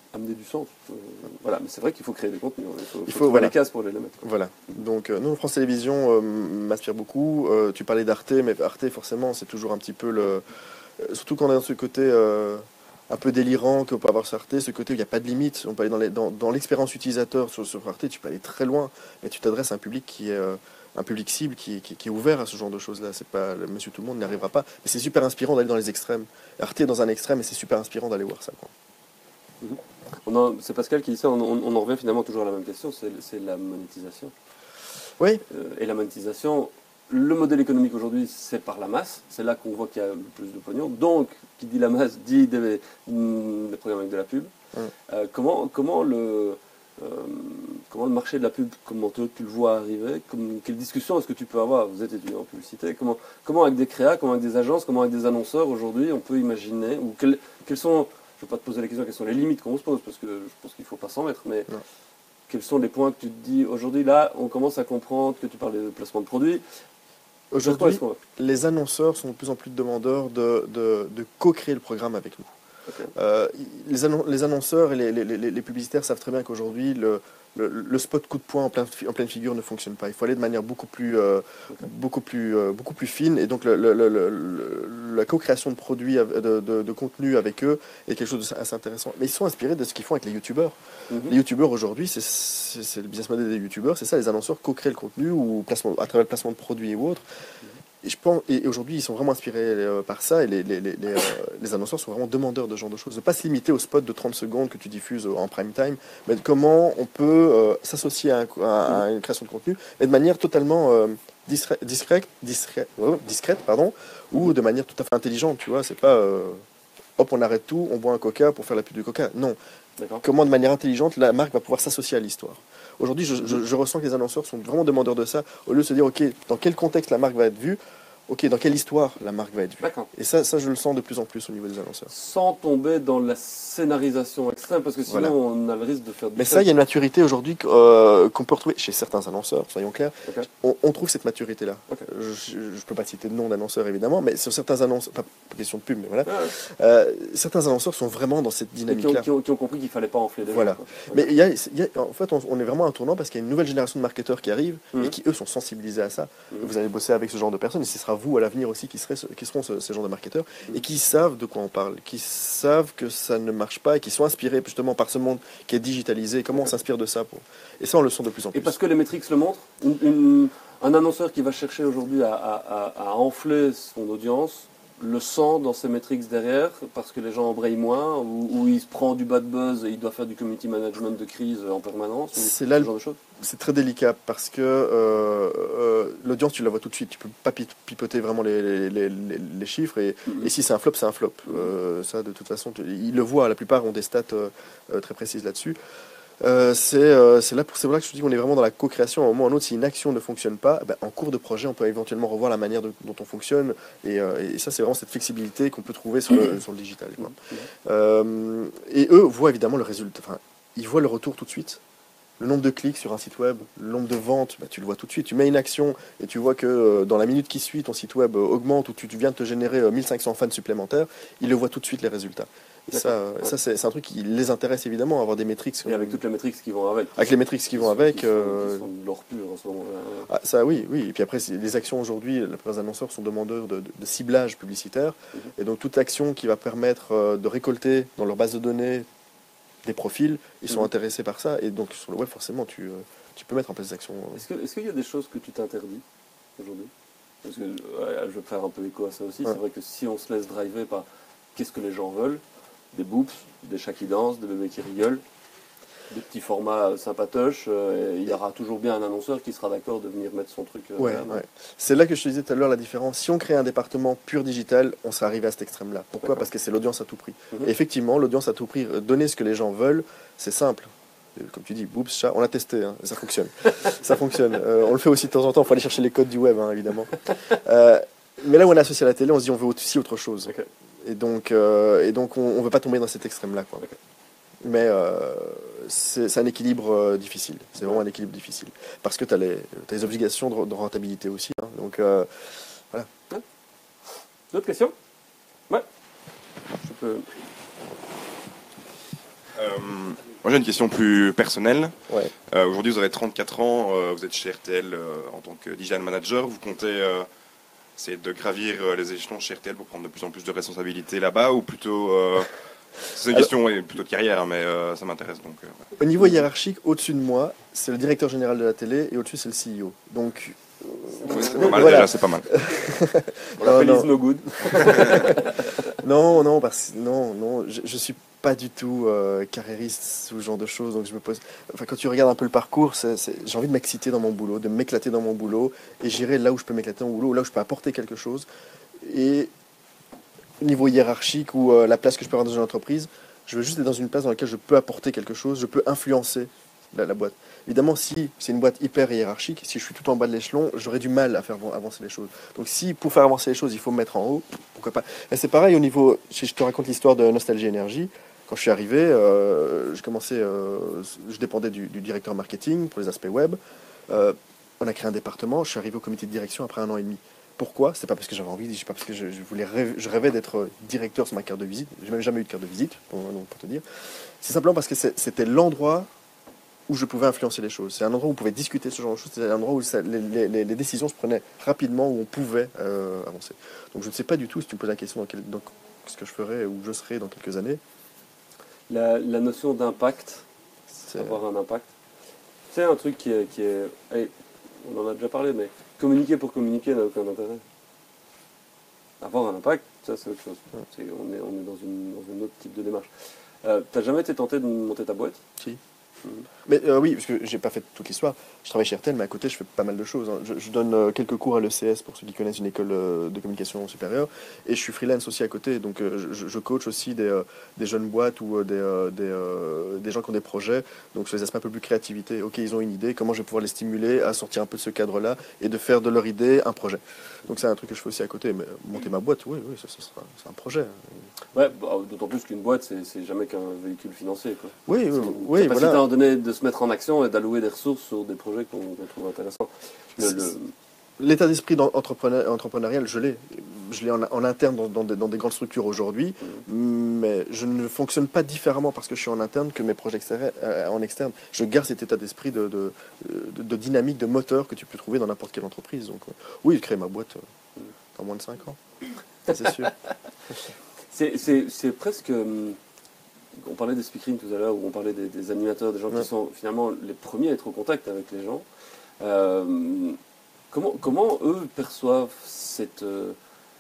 amener du sens. Euh, voilà, mais c'est vrai qu'il faut créer des contenus. Il faut, Il faut faut, trouver voilà. les cases pour les mettre. Voilà. Donc, euh, non, France Télévisions euh, m'inspire beaucoup. Euh, tu parlais d'Arte, mais Arte, forcément, c'est toujours un petit peu le. Euh, surtout quand on est dans ce côté euh, un peu délirant qu'on peut avoir sur Arte, ce côté où il n'y a pas de limite. On peut aller dans, les, dans, dans l'expérience utilisateur sur, sur Arte, tu peux aller très loin, mais tu t'adresses à un public qui est. Euh, un public cible qui, qui, qui est ouvert à ce genre de choses-là. C'est pas le Monsieur Tout le Monde n'y arrivera pas. Mais c'est super inspirant d'aller dans les extrêmes. Arte est dans un extrême et c'est super inspirant d'aller voir ça, quoi. Mm-hmm. On en- c'est Pascal qui dit ça, on, on- on en revient finalement toujours à la même question, c'est, c'est la monétisation. Oui, Euh, et la monétisation, le modèle économique aujourd'hui, c'est par la masse. C'est là qu'on voit qu'il y a le plus de pognon. Donc, qui dit la masse, dit des, mm, des programmes avec de la pub. Mm. Euh, comment, comment, le, euh, comment le marché de la pub, comment toi, tu le vois arriver, comme, quelle discussion est-ce que tu peux avoir? Vous êtes étudiant en publicité. Comment, comment avec des créas, comment avec des agences, comment avec des annonceurs aujourd'hui, on peut imaginer, ou quelles, quelles sont, je ne vais pas te poser la question, quelles sont les limites qu'on se pose, parce que je pense qu'il ne faut pas s'en mettre, mais Non. quels sont les points que tu te dis, aujourd'hui, là, on commence à comprendre que tu parles de placement de produits. aujourd'hui, Est-ce qu'on va- les annonceurs sont de plus en plus demandeurs de, de, de co-créer le programme avec nous. Ok. Euh, les, annon- les annonceurs et les, les- les- les publicitaires savent très bien qu'aujourd'hui, le, le, le spot coup de poing en, plein, en pleine figure ne fonctionne pas. Il faut aller de manière beaucoup plus, euh, Ok. beaucoup plus, euh, beaucoup plus fine. Et donc, le- le- le- le- le- la co-création de produits, av- de, de, de contenu avec eux est quelque chose d'assez intéressant. Mais ils sont inspirés de ce qu'ils font avec les youtubeurs. Mhm. Les youtubeurs aujourd'hui, c'est c'est- c'est le business model des youtubeurs, c'est ça, les annonceurs co-créent le contenu ou placement, à travers le placement de produits ou autres. Et, je pense, et aujourd'hui, ils sont vraiment inspirés euh, par ça et les, les, les, les, euh, les annonceurs sont vraiment demandeurs de ce genre de choses. De ne pas se limiter au spot de trente secondes que tu diffuses en prime time, mais de comment on peut euh, s'associer à, un- à- à une création de contenu et de manière totalement euh, discrète, discrète, discrète, euh, discrète pardon, ou de manière tout à fait intelligente. Tu vois, c'est pas euh, hop, on arrête tout, on boit un coca pour faire la pub du coca. Non. D'accord. Comment de manière intelligente la marque va pouvoir s'associer à l'histoire. Aujourd'hui, je, je- je ressens que les annonceurs sont vraiment demandeurs de ça, au lieu de se dire, ok, dans quel contexte la marque va être vue, ok, dans quelle histoire la marque va être vue. D'accord. Et ça, ça, je le sens de plus en plus au niveau des annonceurs. Sans tomber dans la scénarisation extrême, parce que sinon Voilà. on a le risque de faire du Mais ça, il y a une maturité aujourd'hui qu'- euh, qu'on peut retrouver chez certains annonceurs, soyons clairs. Ok. On, on trouve cette maturité-là. Ok. Je ne peux pas citer de nom d'annonceurs, évidemment, mais sur certains annonceurs, pas pas question de pub, mais voilà, Ah ouais. euh, certains annonceurs sont vraiment dans cette Et qui, ont, dynamique-là. qui ont- qui ont compris qu'il fallait pas enfler les Voilà. gens, quoi. Mais il y a, il y a- en fait, on, on est vraiment à un tournant parce qu'il y a une nouvelle génération de marketeurs qui arrive Mhm. et qui, eux, sont sensibilisés à ça. Mhm. Vous allez bosser avec ce genre de personnes et ce sera vous, à l'avenir aussi, qui, serez, ce- qui seront ce, ces genres de marketeurs et qui savent de quoi on parle, qui savent que ça ne marche pas et qui sont inspirés justement par ce monde qui est digitalisé. Comment on s'inspire de ça pour... Et ça, on le sent de plus en plus. Et parce que les métriques le montrent, une- une- un annonceur qui va chercher aujourd'hui à, à- à- à enfler son audience le sent dans ses métriques derrière, parce que les gens embrayent moins, ou, ou il se prend du bad buzz et il doit faire du community management de crise en permanence, ou C'est là ce le- genre de choses. C'est très délicat parce que euh, euh, l'audience, tu la vois tout de suite. Tu peux pas pi- pipoter vraiment les, les, les- les- les chiffres. Et, Mhm. et si c'est un flop, c'est un flop. Euh, ça, de toute façon, tu- ils le voient. La plupart ont des stats euh, euh, très précises là-dessus. Euh, c'est euh, c'est là pour c'est pour ça que je te dis qu'on est vraiment dans la co-création. À un moment ou à un autre, si une action ne fonctionne pas, ben, en cours de projet, on peut éventuellement revoir la manière de- dont on fonctionne. Et, euh, et ça, c'est vraiment cette flexibilité qu'on peut trouver sur le, sur le digital, quoi. Mhm. Euh, et eux voient évidemment le résultat. Enfin, ils voient le retour tout de suite. Le nombre de clics sur un site web, le nombre de ventes, bah, tu le vois tout de suite. Tu mets une action et tu vois que euh, dans la minute qui suit, ton site web euh, augmente ou tu, tu viens de te générer euh, mille cinq cents fans supplémentaires. Ils le voient tout de suite les résultats. Et ça, euh, D'accord. ça c'est c'est un truc qui les intéresse évidemment, avoir des métriques. Et avec toutes les métriques qui vont avec. Avec les métriques qui vont sont- avec. Qui sont, euh, qui sont de l'or pur en ce moment. ah, ça oui, oui. Et puis après, c'est- les actions aujourd'hui, la plupart des annonceurs sont demandeurs de, de- de ciblage publicitaire. Mhm. Et donc toute action qui va permettre euh, de récolter dans leur base de données des profils, ils sont Mhm. intéressés par ça. Et donc sur le web, forcément, tu, euh, tu peux mettre en place des actions. euh, Est-ce que- est-ce qu'il y a des choses que tu t'interdis aujourd'hui? Parce que ouais, je vais faire un peu écho à ça aussi. Ouais. C'est vrai que si on se laisse driver par qu'est-ce que les gens veulent, des boops, des chats qui dansent, des bébés qui rigolent, des petits formats sympatoches, euh, et il y aura toujours bien un annonceur qui sera d'accord de venir mettre son truc. euh, Ouais, là, non ouais. C'est là que je te disais tout à l'heure la différence. Si on crée un département pur digital, on serait arrivé à cet extrême-là. Pourquoi? D'accord. Parce que c'est l'audience à tout prix. Mhm. Et effectivement, l'audience à tout prix, euh, donner ce que les gens veulent, c'est simple. Euh, Comme tu dis, boops, chat, on l'a testé, hein, ça fonctionne. ça fonctionne. Euh, on le fait aussi de temps en temps, il faut aller chercher les codes du web, hein, évidemment. Euh, mais là où on est associé à la télé, on se dit on veut aussi autre chose. Ok. Et donc, euh, et donc on ne veut pas tomber dans cet extrême-là, quoi. Ok. Mais euh, c'est c'est un équilibre euh, difficile. C'est vraiment un équilibre difficile. Parce que tu as les, t'as les obligations de, de rentabilité aussi, hein. Donc, euh, D'autres questions? Ouais. Je peux. Euh, moi j'ai une question plus personnelle. Ouais. Euh, Aujourd'hui vous avez trente-quatre ans, euh, vous êtes chez R T L euh, en tant que digital manager. Vous comptez euh, essayer de gravir euh, les échelons chez R T L pour prendre de plus en plus de responsabilités là-bas ou plutôt... Euh, c'est une Alors, question ouais, plutôt de carrière, mais euh, ça m'intéresse donc. Euh, ouais. Au niveau hiérarchique, au-dessus de moi, c'est le directeur général de la télé et au-dessus c'est le C E O. Donc Ouais, c'est pas mal Voilà. déjà, c'est pas mal. On Non, l'appelle non. Is No Good. non, non, parce non, non, je, je suis pas du tout euh, carriériste ou ce genre de choses. Donc je me pose. Enfin, quand tu regardes un peu le parcours, c'est- c'est- j'ai envie de m'exciter dans mon boulot, de m'éclater dans mon boulot, et j'irai là où je peux m'éclater dans mon boulot, là où je peux apporter quelque chose. Et au niveau hiérarchique ou euh, la place que je peux avoir dans une entreprise, je veux juste être dans une place dans laquelle je peux apporter quelque chose, je peux influencer la, la boîte. Évidemment, si c'est une boîte hyper hiérarchique, si je suis tout en bas de l'échelon, j'aurais du mal à faire avancer les choses. Donc si pour faire avancer les choses, il faut me mettre en haut, pourquoi pas. Et c'est pareil au niveau, si je te raconte l'histoire de Nostalgie Énergie, quand je suis arrivé, euh, je commençais, euh, je dépendais du, du directeur marketing pour les aspects web. Euh, on a créé un département, je suis arrivé au comité de direction après un an et demi. Pourquoi? C'est pas parce que j'avais envie, c'est pas parce que je, je voulais rêver, je rêvais d'être directeur sur ma carte de visite. J'ai même jamais eu de carte de visite, pour, donc, pour te dire. C'est simplement parce que c'est- c'était l'endroit où je pouvais influencer les choses. C'est un endroit où on pouvait discuter ce genre de choses. C'est un endroit où ça- les, les- les décisions se prenaient rapidement, où on pouvait euh, avancer. Donc je ne sais pas du tout si tu me poses la question dans, quel, dans ce que je ferais ou je serais dans quelques années. La, la notion d'impact, C'est- avoir un impact, c'est un truc qui est, qui est eh, on en a déjà parlé, mais communiquer pour communiquer n'a aucun intérêt. Avoir un impact, ça c'est autre chose. Ouais. C'est- on, est, on est dans, une, dans un autre type de démarche. Euh, T'as jamais été tenté de monter ta boîte? Si. Mais euh, oui, parce que j'ai pas fait toute l'histoire. Je travaille chez R T L, mais à côté, je fais pas mal de choses. hein. Je, je donne euh, quelques cours à l'E C S pour ceux qui connaissent une école euh, de communication supérieure. Et je suis freelance aussi à côté. Donc, euh, je, je coach aussi des, euh, des jeunes boîtes ou euh, des, euh, des, euh, des gens qui ont des projets. Donc, sur les aspects un peu plus créativité. Ok, ils ont une idée. Comment je vais pouvoir les stimuler à sortir un peu de ce cadre-là et de faire de leur idée un projet. Donc, c'est un truc que je fais aussi à côté. Mais monter ma boîte, oui, oui, ça, ça sera- c'est un projet. Ouais, bah, d'autant plus qu'une boîte, c'est c'est jamais qu'un véhicule financier. Quoi. Oui, C'est oui, une oui, capacité voilà. à un donné de se mettre en action et d'allouer des ressources sur des projets qu'on qu'on trouve intéressants. Le- le- L'état d'esprit d'en- entrepreneur- entrepreneurial, je l'ai. Je l'ai en, en interne dans, dans des, dans des grandes structures aujourd'hui, mais je ne fonctionne pas différemment parce que je suis en interne que mes projets extérieurs, euh, en externe. Je garde cet état d'esprit de, de, de- de dynamique, de moteur que tu peux trouver dans n'importe quelle entreprise. Donc, euh, oui, créer ma boîte euh, dans moins de cinq ans. Ça, c'est sûr. C'est- C'est c'est presque. hum, On parlait des speakerines tout à l'heure, où on parlait des, des animateurs, des gens Ouais. qui sont finalement les premiers à être au contact avec les gens. Euh, comment, comment eux perçoivent cette, euh,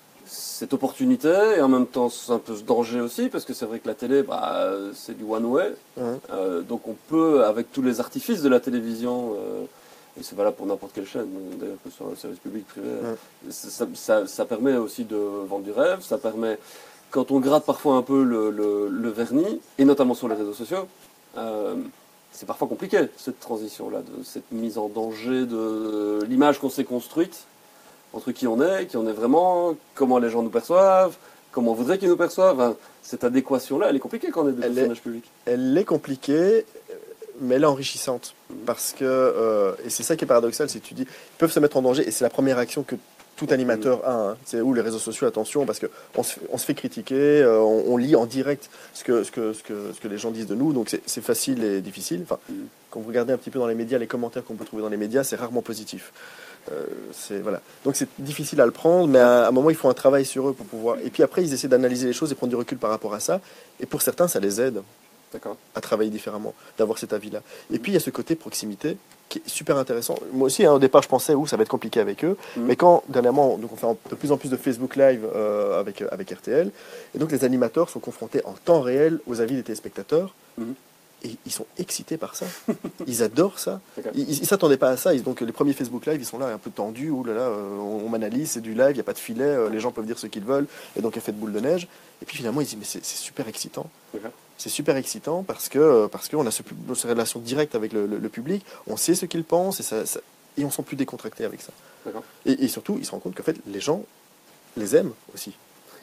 cette opportunité et en même temps c'est un peu ce danger aussi, parce que c'est vrai que la télé, bah, c'est du one way. Ouais. Euh, donc on peut, avec tous les artifices de la télévision, euh, et c'est valable pour n'importe quelle chaîne, d'ailleurs que ce soit un service public, privé, Ouais. ça, ça- ça permet aussi de vendre du rêve, ça permet, quand on gratte parfois un peu le, le- le vernis, et notamment sur les réseaux sociaux, euh, c'est parfois compliqué cette transition-là, de cette mise en danger de l'image qu'on s'est construite, entre qui on est, qui on est vraiment, comment les gens nous perçoivent, comment on voudrait qu'ils nous perçoivent. Enfin, cette adéquation-là, elle est compliquée quand on est des Elle est- personnages publics. Elle est compliquée, mais elle est enrichissante. Parce que, euh, et c'est ça qui est paradoxal, c'est que tu dis, ils peuvent se mettre en danger, et c'est la première action que tout animateur a. hein. C'est où les réseaux sociaux, attention, parce qu'on se, fait- on se fait critiquer, euh, on, on lit en direct ce que, ce, que, ce, que, ce que les gens disent de nous, donc c'est c'est facile et difficile. Enfin, Mm. quand vous regardez un petit peu dans les médias, les commentaires qu'on peut trouver dans les médias, c'est rarement positif. Euh, c'est voilà. Donc c'est difficile à le prendre, mais à un moment il faut un travail sur eux pour pouvoir. Et puis après ils essaient d'analyser les choses et prendre du recul par rapport à ça. Et pour certains ça les aide D'accord. à travailler différemment, d'avoir cet avis-là. Et puis il y a ce côté proximité qui est super intéressant. Moi aussi hein, au départ je pensais où ça va être compliqué avec eux, Mhm. mais quand dernièrement donc on fait en- de plus en plus de Facebook Live euh, avec avec R T L, et donc les animateurs sont confrontés en temps réel aux avis des téléspectateurs. Mhm. Et ils sont excités par ça. Ils adorent ça. D'accord. Ils ne s'attendaient pas à ça. Ils, donc les premiers Facebook Live, ils sont là un peu tendus. Ouh là là, euh, on, on m'analyse, c'est du live, il n'y a pas de filet, euh, les gens peuvent dire ce qu'ils veulent. Et donc effet de boule de neige. Et puis finalement, ils disent mais c'est c'est super excitant. D'accord. C'est super excitant parce que parce qu'on a ce, pub- cette relation directe avec le, le- le public. On sait ce qu'ils pensent et, ça, ça- et on sent plus décontracté avec ça. D'accord. Et, et surtout, ils se rendent compte qu'en fait, les gens les aiment aussi.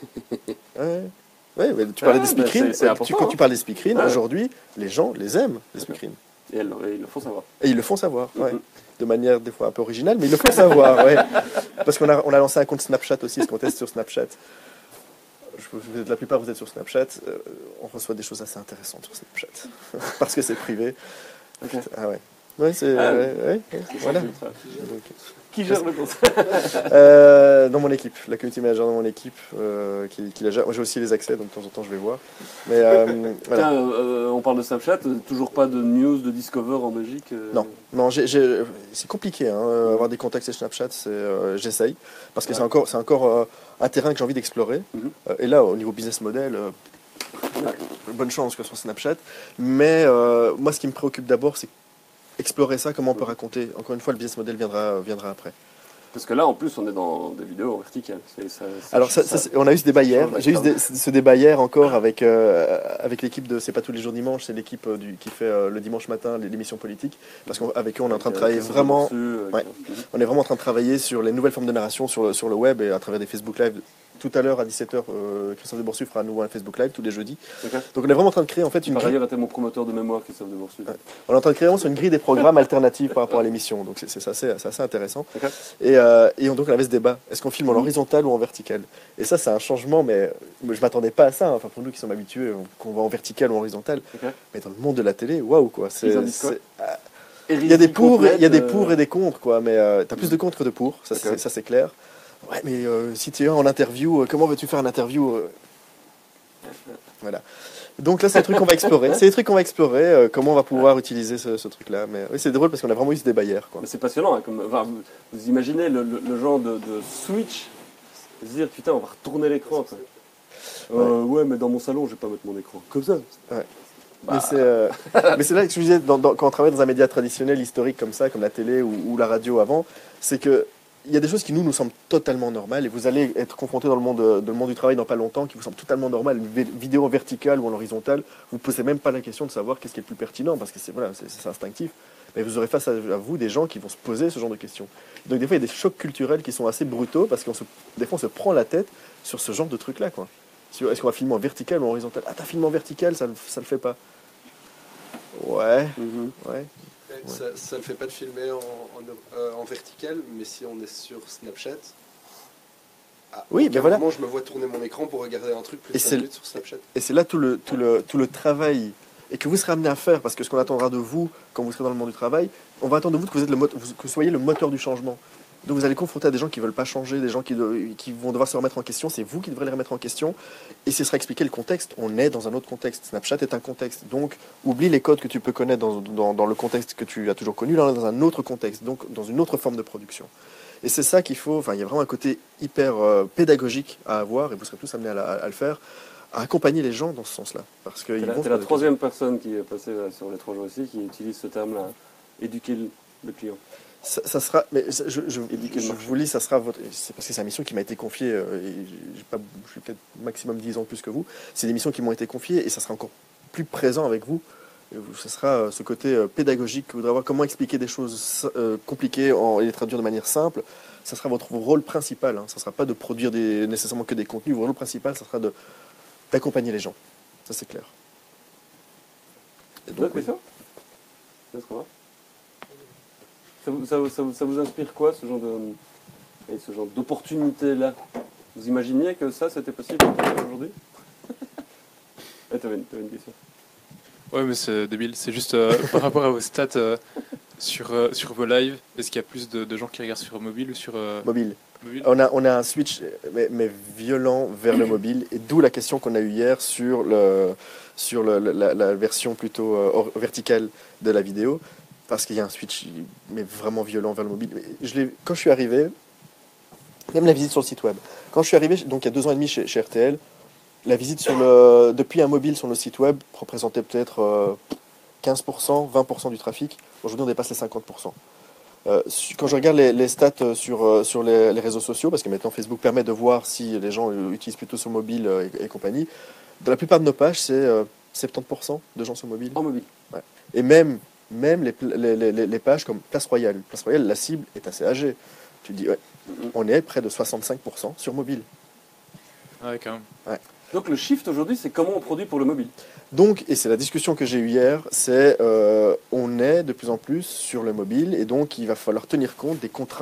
Ouais. Ouais, mais tu parlais Ah, des bah, speakerines. c'est- c'est Tu- important, quand hein. tu parles des speakerines, Ouais. aujourd'hui, les gens les aiment, les speakerines. Et elles, et ils le font savoir. Et ils le font savoir, ouais. Mhm. De manière des fois un peu originale, mais ils le font savoir, ouais. Parce qu'on a, on a lancé un compte Snapchat aussi, ce qu'on teste sur Snapchat. je, vous êtes, la plupart vous êtes sur Snapchat, euh, on reçoit des choses assez intéressantes sur Snapchat, parce que c'est privé. Ok. Ah ouais. Ouais, c'est... Ah, ouais, ouais, ouais, voilà. Donc, qui gère le compte? Euh, dans mon équipe, la community manager dans mon équipe euh, qui, qui la gère. Moi j'ai aussi les accès, donc de temps en temps je vais voir. Mais euh, voilà. Tiens, euh, on parle de Snapchat, euh, toujours pas de news de Discover en Belgique euh, Non, non, j'ai- j'ai- c'est compliqué, hein, euh, avoir des contacts sur Snapchat, c'est, euh, j'essaye, parce que Ouais. c'est encore, c'est encore euh, un terrain que j'ai envie d'explorer. Mhm. Euh, et là, au niveau business model, euh, bonne chance que sur Snapchat. Mais euh, moi, ce qui me préoccupe d'abord, c'est explorer ça, comment on peut raconter. Encore une fois, le business model viendra, viendra après. Parce que là, en plus, on est dans des vidéos en vertical. C'est- ça- ça- Alors, ça, ça, c'est- on a eu ce débat hier. change J'ai eu ce, la dé- ce débat hier encore avec, euh, avec l'équipe de C'est pas tous les jours dimanche, c'est l'équipe euh, du- qui fait euh, le dimanche matin l'émission politique. Parce qu'avec eux, on est en train de travailler Avec, euh, vraiment. Dessus, avec, Ouais. euh, mhm. On est vraiment en train de travailler sur les nouvelles formes de narration sur le, sur le web et à travers des Facebook Live. Tout à l'heure à dix-sept heures, euh, Christophe Deborsu fera à nouveau un Facebook Live tous les jeudis. Ok. Donc on est vraiment en train de créer en fait une Par grille. ailleurs, était mon promoteur de mémoire, Christophe Deborsu. Ouais. On est en train de créer vraiment sur une grille des programmes alternatifs par rapport à l'émission. Donc c'est c'est assez, c'est assez intéressant. Ok. Et, euh, et on, donc on avait ce débat. Est-ce qu'on filme en horizontal ou en vertical? Et ça c'est un changement, mais je m'attendais pas à ça. Enfin pour nous qui sommes habitués qu'on va en vertical ou en horizontal. Ok. Mais dans le monde de la télé, waouh quoi. C'est- Ils en disent quoi c'est- ah, Il y a des pour, il y a des pour et des contre, quoi. Mais euh, t'as plus de contre que de pour, ça c'est Ok. ça, c'est clair. Ouais, mais euh, si tu es en interview, euh, comment veux-tu faire une interview euh Voilà. Donc là, c'est des trucs qu'on va explorer. C'est des trucs qu'on va explorer. euh, comment on va pouvoir utiliser ce, ce truc-là. Mais oui, c'est drôle parce qu'on a vraiment eu ce débat hier, quoi. Mais c'est passionnant. Hein, comme, enfin, vous, vous imaginez le, le- le genre de, de switch, se dire putain, on va retourner l'écran. quoi. Euh, ouais. mais dans mon salon, je vais pas mettre mon écran. Comme ça. Ouais. Bah, Mais c'est euh, mais c'est là que je disais, dans- dans- quand on travaille dans un média traditionnel, historique comme ça, comme la télé ou, ou la radio avant, c'est que il y a des choses qui nous nous semblent totalement normales et vous allez être confronté dans le monde, euh, dans le monde du travail dans pas longtemps qui vous semble totalement normal, une vé- vidéo en verticale ou en horizontale, vous posez même pas la question de savoir qu'est-ce qui est le plus pertinent parce que c'est voilà, c'est c'est instinctif. Mais vous aurez face à, à vous des gens qui vont se poser ce genre de questions. Donc des fois il y a des chocs culturels qui sont assez brutaux parce qu'on se, des fois on se prend la tête sur ce genre de truc là quoi. Sur- Est-ce qu'on va filmer en vertical ou en horizontal? Ah t'as filmé en vertical, ça, le- ça le fait pas. Ouais, mhm. ouais. Ça ne le fait pas de filmer en, en, euh, en vertical, mais si on est sur Snapchat, à Oui, aucun mais voilà. moment je me vois tourner mon écran pour regarder un truc plus Et de c'est cinq le- minutes sur Snapchat. Et c'est là tout le, tout, le, tout le travail et que vous serez amené à faire, parce que ce qu'on attendra de vous quand vous serez dans le monde du travail, on va attendre de vous que vous, êtes le mot- vous- que vous soyez le moteur du changement. Donc vous allez confronter à des gens qui ne veulent pas changer, des gens qui, de- qui vont devoir se remettre en question, c'est vous qui devrez les remettre en question, et ce sera expliqué le contexte, on est dans un autre contexte, Snapchat est un contexte, donc oublie les codes que tu peux connaître dans, dans, dans le contexte que tu as toujours connu, là on est dans un autre contexte, donc dans une autre forme de production. Et c'est ça qu'il faut, enfin il y a vraiment un côté hyper euh, pédagogique à avoir, et vous serez tous amenés à, la- à le faire, à accompagner les gens dans ce sens-là. Parce que T'es ils la, vont t'es se la poser des troisième personne qui est passée euh, sur les trois jours ici qui utilise ce terme-là. Éduquer le, le client. Ça, ça sera, mais je, je, je, Éduquer le je marché. vous lis, ça sera votre. C'est parce que c'est une mission qui m'a été confiée. euh, et j'ai pas, je suis peut-être maximum dix ans de plus que vous. C'est des missions qui m'ont été confiées et ça sera encore plus présent avec vous. Et vous- Ce sera euh, ce côté euh, pédagogique que vous devrez avoir. Comment expliquer des choses euh, compliquées en, et les traduire de manière simple. Ça sera votre rôle principal. Hein. Ça ne sera pas de produire des, nécessairement que des contenus. Votre rôle principal, ça sera de d'accompagner les gens. Ça c'est clair. Et donc, D'autres oui. questions? D'autres remarques ça vous, ça, vous- ça vous- ça vous inspire quoi, ce genre de, et ce genre d'opportunité-là? Vous imaginiez que ça, c'était possible aujourd'hui? Ah, t'avais une, t'avais une question. Ouais, mais c'est débile. C'est juste euh, par rapport à vos stats euh, sur, euh, sur vos lives. Est-ce qu'il y a plus de, de gens qui regardent sur mobile ou sur euh, Mobile. mobile? On a, on a un switch mais, mais violent vers le mobile, et d'où la question qu'on a eue hier sur, le, sur le- la, la version plutôt euh, hor- verticale de la vidéo, parce qu'il y a un switch mais vraiment violent vers le mobile. Mais Je l'ai- quand je suis arrivé, même la visite sur le site web, quand je suis arrivé, donc il y a deux ans et demi chez, chez R T L, la visite sur le, depuis un mobile sur le site web représentait peut-être euh, quinze pour cent, vingt pour cent du trafic. Aujourd'hui, on dépasse les cinquante pour cent. Euh, su- quand je regarde les, les stats euh, sur, euh, sur les, les réseaux sociaux, parce que maintenant Facebook permet de voir si les gens euh, utilisent plutôt sur mobile euh, et, et compagnie, dans la plupart de nos pages, c'est euh, soixante-dix pour cent de gens sur mobile. En mobile. Et même, même les, pla- les, les- les pages comme Place Royale. Place Royale, la cible est assez âgée. Tu te dis, ouais, Mhm. on est près de soixante-cinq pour cent sur mobile. Ah ouais, quand même. Donc le shift aujourd'hui, c'est comment on produit pour le mobile. Donc, et c'est la discussion que j'ai eue hier, c'est euh, on est de plus en plus sur le mobile et donc il va falloir tenir compte des contraintes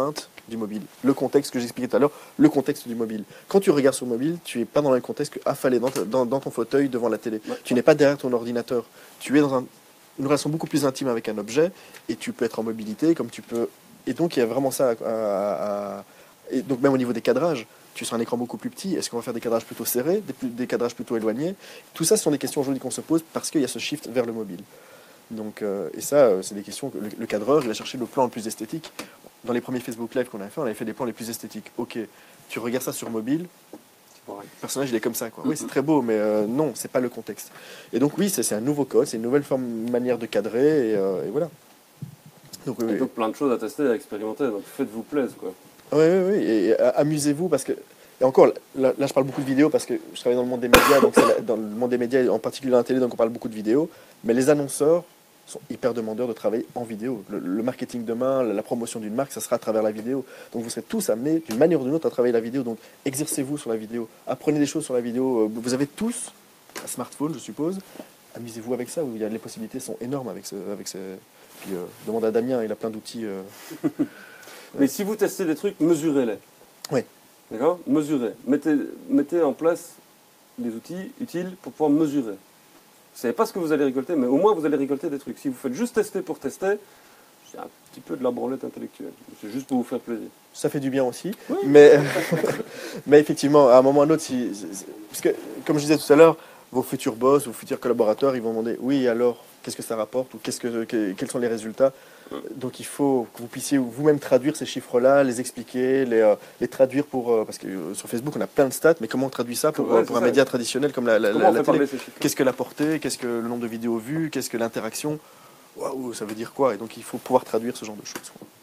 du mobile. Le contexte que j'expliquais tout à l'heure, le contexte du mobile. Quand tu regardes sur mobile, tu n'es pas dans le même contexte que affalé dans, dans, dans ton fauteuil devant la télé. Ouais. Tu n'es pas derrière ton ordinateur. Tu es dans un, une relation beaucoup plus intime avec un objet et tu peux être en mobilité comme tu peux. Et donc il y a vraiment ça à, à, à... Et donc même au niveau des cadrages, tu es sur un écran beaucoup plus petit. Est-ce qu'on va faire des cadrages plutôt serrés, des, des cadrages plutôt éloignés? Tout ça, ce sont des questions aujourd'hui qu'on se pose parce qu'il y a ce shift vers le mobile. Donc, euh, et ça, euh, c'est des questions que le, le cadreur, il a cherché le plan le plus esthétique. Dans les premiers Facebook Live qu'on avait fait, on avait fait des plans les plus esthétiques. Ok, tu regardes ça sur mobile, le personnage il est comme ça, quoi. Oui, c'est très beau, mais euh, non, c'est pas le contexte. Et donc oui, c'est c'est un nouveau code, c'est une nouvelle forme, manière de cadrer, et, euh, et voilà. Donc, oui, Et oui. donc plein de choses à tester, à expérimenter, donc faites-vous plaisir, quoi. Oui, oui, oui, et, et, amusez-vous parce que, et encore, là, là je parle beaucoup de vidéos parce que je travaille dans le monde des médias, donc c'est la- dans le monde des médias, en particulier dans la télé, donc on parle beaucoup de vidéos, mais les annonceurs sont hyper demandeurs de travailler en vidéo. Le, le marketing demain, la, la promotion d'une marque, ça sera à travers la vidéo. Donc vous serez tous amenés d'une manière ou d'une autre à travailler la vidéo, donc exercez-vous sur la vidéo, apprenez des choses sur la vidéo. Vous avez tous un smartphone, je suppose, amusez-vous avec ça, il y a, les possibilités sont énormes avec ce... Avec ce puis, euh, demande à Damien, il a plein d'outils. Euh, Mais si vous testez des trucs, mesurez-les. Oui. D'accord? Mesurez. Mettez, mettez en place des outils utiles pour pouvoir mesurer. Vous ne savez pas ce que vous allez récolter, mais au moins vous allez récolter des trucs. Si vous faites juste tester pour tester, c'est un petit peu de la branlette intellectuelle. C'est juste pour vous faire plaisir. Ça fait du bien aussi. Oui. Mais, mais effectivement, à un moment ou à un autre, si, si- parce que, comme je disais tout à l'heure, vos futurs boss, vos futurs collaborateurs, ils vont demander oui, alors, qu'est-ce que ça rapporte ou qu'est-ce que, que- quels sont les résultats. Donc il faut que vous puissiez vous-même traduire ces chiffres-là, les expliquer, les, euh, les traduire pour... euh, parce que euh, sur Facebook, on a plein de stats, mais comment on traduit ça pour, Ouais, euh, c'est pour un ça. média traditionnel comme la, la, Comment la- on la fait télé? parler ces chiffres? Qu'est-ce que la portée? Qu'est-ce que le nombre de vidéos vues? Qu'est-ce que l'interaction? Waouh, ça veut dire quoi? Et donc il faut pouvoir traduire ce genre de choses, quoi.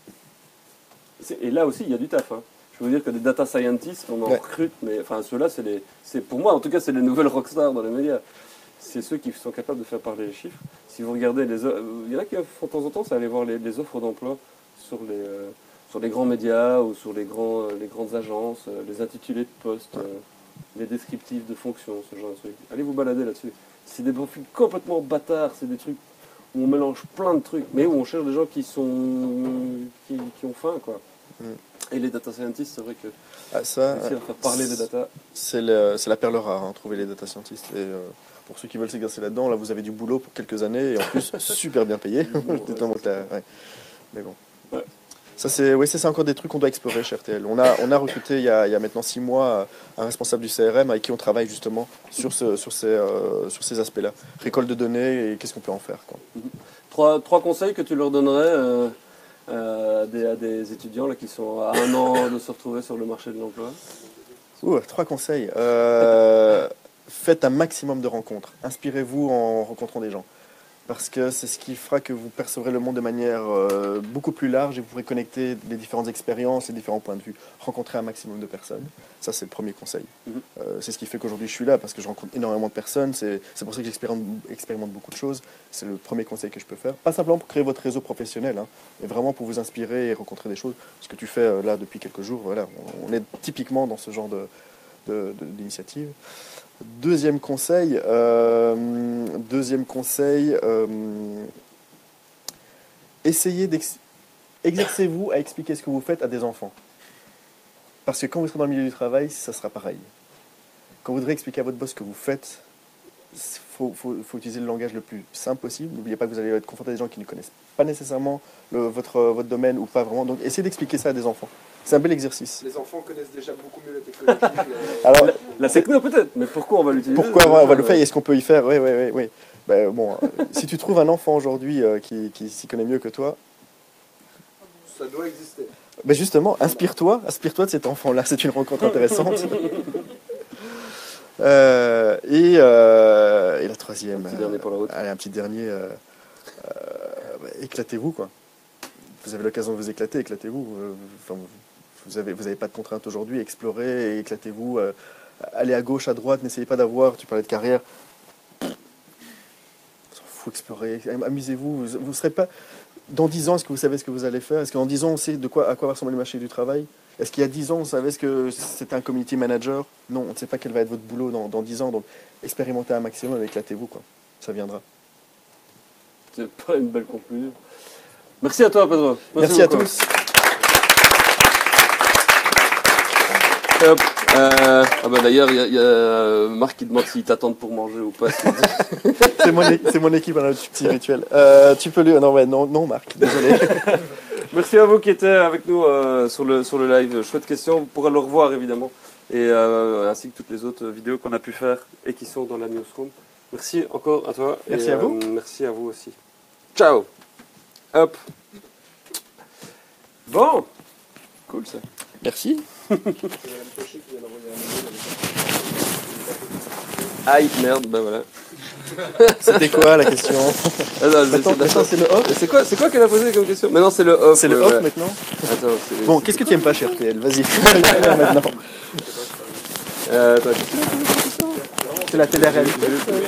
C'est- Et là aussi, il y a du taf. Hein. Je veux dire que des data scientists, on en Ouais. recrute, mais enfin ceux-là, c'est les, c'est pour moi, en tout cas, c'est les nouvelles rockstars dans les médias. C'est ceux qui sont capables de faire parler les chiffres. Si vous regardez les, o- il y en a qui font de temps en temps, c'est aller voir les, les offres d'emploi sur les, euh, sur les grands médias ou sur les grands, euh, les grandes agences, euh, les intitulés de postes, euh, les descriptifs de fonctions, ce genre de trucs. Allez vous balader là-dessus. C'est des profils complètement bâtards, c'est des trucs où on mélange plein de trucs, mais où on cherche des gens qui sont qui, qui ont faim, quoi. Mm. Et les data scientists, c'est vrai que Ah, ça, réussir à faire parler les data. c'est le- c'est la perle rare, hein, trouver les data scientists. Et, euh, pour ceux qui veulent s'exercer là-dedans, là, vous avez du boulot pour quelques années et en plus, super bien payé. J'étais dans votre- ouais. Mais bon. Ouais. Ça, c'est oui, ça, c'est encore des trucs qu'on doit explorer chez R T L. On a, on a recruté il y a, il y a maintenant six mois un responsable du C R M avec qui on travaille justement sur, ce, sur ces, euh, sur ces aspects-là. Récolte de données et qu'est-ce qu'on peut en faire, quoi. Trois, trois conseils que tu leur donnerais euh, euh, à, des, à des étudiants là, qui sont à un an de se retrouver sur le marché de l'emploi. Ouh, trois conseils. Euh, faites un maximum de rencontres. Inspirez-vous en rencontrant des gens. Parce que c'est ce qui fera que vous percevrez le monde de manière euh, beaucoup plus large et vous pourrez connecter les différentes expériences, les différents points de vue. Rencontrer un maximum de personnes. Ça, c'est le premier conseil. Mhm. Euh, c'est ce qui fait qu'aujourd'hui je suis là, parce que je rencontre énormément de personnes. C'est c'est pour ça que j'expérimente expérimente beaucoup de choses. C'est le premier conseil que je peux faire. Pas simplement pour créer votre réseau professionnel, hein, mais vraiment pour vous inspirer et rencontrer des choses. Ce que tu fais euh, là depuis quelques jours, voilà, on, on est typiquement dans ce genre de, de- de- d'initiative. Deuxième conseil, euh, deuxième conseil, euh, essayez d'ex- exercez-vous à expliquer ce que vous faites à des enfants. Parce que quand vous serez dans le milieu du travail, ça sera pareil. Quand vous devrez expliquer à votre boss ce que vous faites, il faut, faut- faut utiliser le langage le plus simple possible. N'oubliez pas que vous allez être confronté à des gens qui ne connaissent pas nécessairement le- votre, votre domaine ou pas vraiment. Donc essayez d'expliquer ça à des enfants. C'est un bel exercice. Les enfants connaissent déjà beaucoup mieux la technologie. mais- Alors, La techno peut-être, mais pourquoi on va l'utiliser? pourquoi on va, on va le faire? Est-ce qu'on peut y faire? Oui, oui, oui. oui. Ben, bon, euh, si tu trouves un enfant aujourd'hui euh, qui, qui s'y connaît mieux que toi, Ça doit exister. ben justement, inspire-toi, inspire-toi de cet enfant-là. C'est une rencontre intéressante. Euh, et, euh, et la troisième. Un petit dernier pour la route. Allez, un petit dernier. euh, euh, ben, éclatez-vous, quoi. Vous avez l'occasion de vous éclater, éclatez-vous. Euh, enfin, vous- vous avez, vous avez pas de contraintes aujourd'hui, explorez et éclatez-vous. euh, allez à gauche, à droite, n'essayez pas d'avoir. Tu parlais de carrière. Faut explorer, amusez-vous. Vous, vous serez pas. Dans dix ans, est-ce que vous savez ce que vous allez faire? Est-ce qu'en dix ans, on sait de quoi, à quoi va ressembler le marché du travail? Est-ce qu'il y a dix ans, on savait ce que c'était un community manager? Non, on ne sait pas quel va être votre boulot dans, dans dix ans. Donc, expérimentez un maximum et éclatez-vous, quoi. Ça viendra. C'est pas une belle conclusion. Merci à toi, Pedro. Merci à beaucoup. tous. Hop. Euh, ah bah d'ailleurs, il y a, il y a euh, Marc qui demande s'il t'attendent pour manger ou pas. C'est mon, é- c'est mon équipe, un petit rituel. Euh, tu peux lui... Non, ouais, non, non, Marc, désolé. Merci à vous qui étaient avec nous euh, sur, le, sur le live. Chouette question, vous pourrez le revoir évidemment. Et euh, ainsi que toutes les autres vidéos qu'on a pu faire et qui sont dans la newsroom. Merci encore à toi. Merci et, à vous. euh, merci à vous aussi. Ciao. Hop. Bon. Cool ça. Merci. Aïe, merde, ben voilà. C'était quoi la question? Attends, je vais Attends, essayer attends, c'est le off. C'est quoi, c'est quoi qu'elle a posé comme question? Mais non, c'est le off. C'est le ouais, off ouais. maintenant. Attends, c'est- Bon, qu'est-ce que tu aimes pas chez R T L? Vas-y, maintenant. Euh, attends, qu'est-ce que tu as posé comme question? C'est la télé-réalité.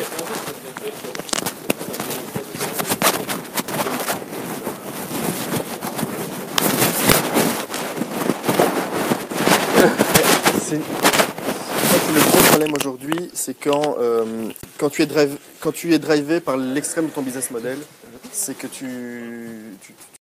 C'est c'est le gros problème aujourd'hui, c'est quand, euh, quand, tu es drive, quand tu es drivé par l'extrême de ton business model, c'est que tu, tu,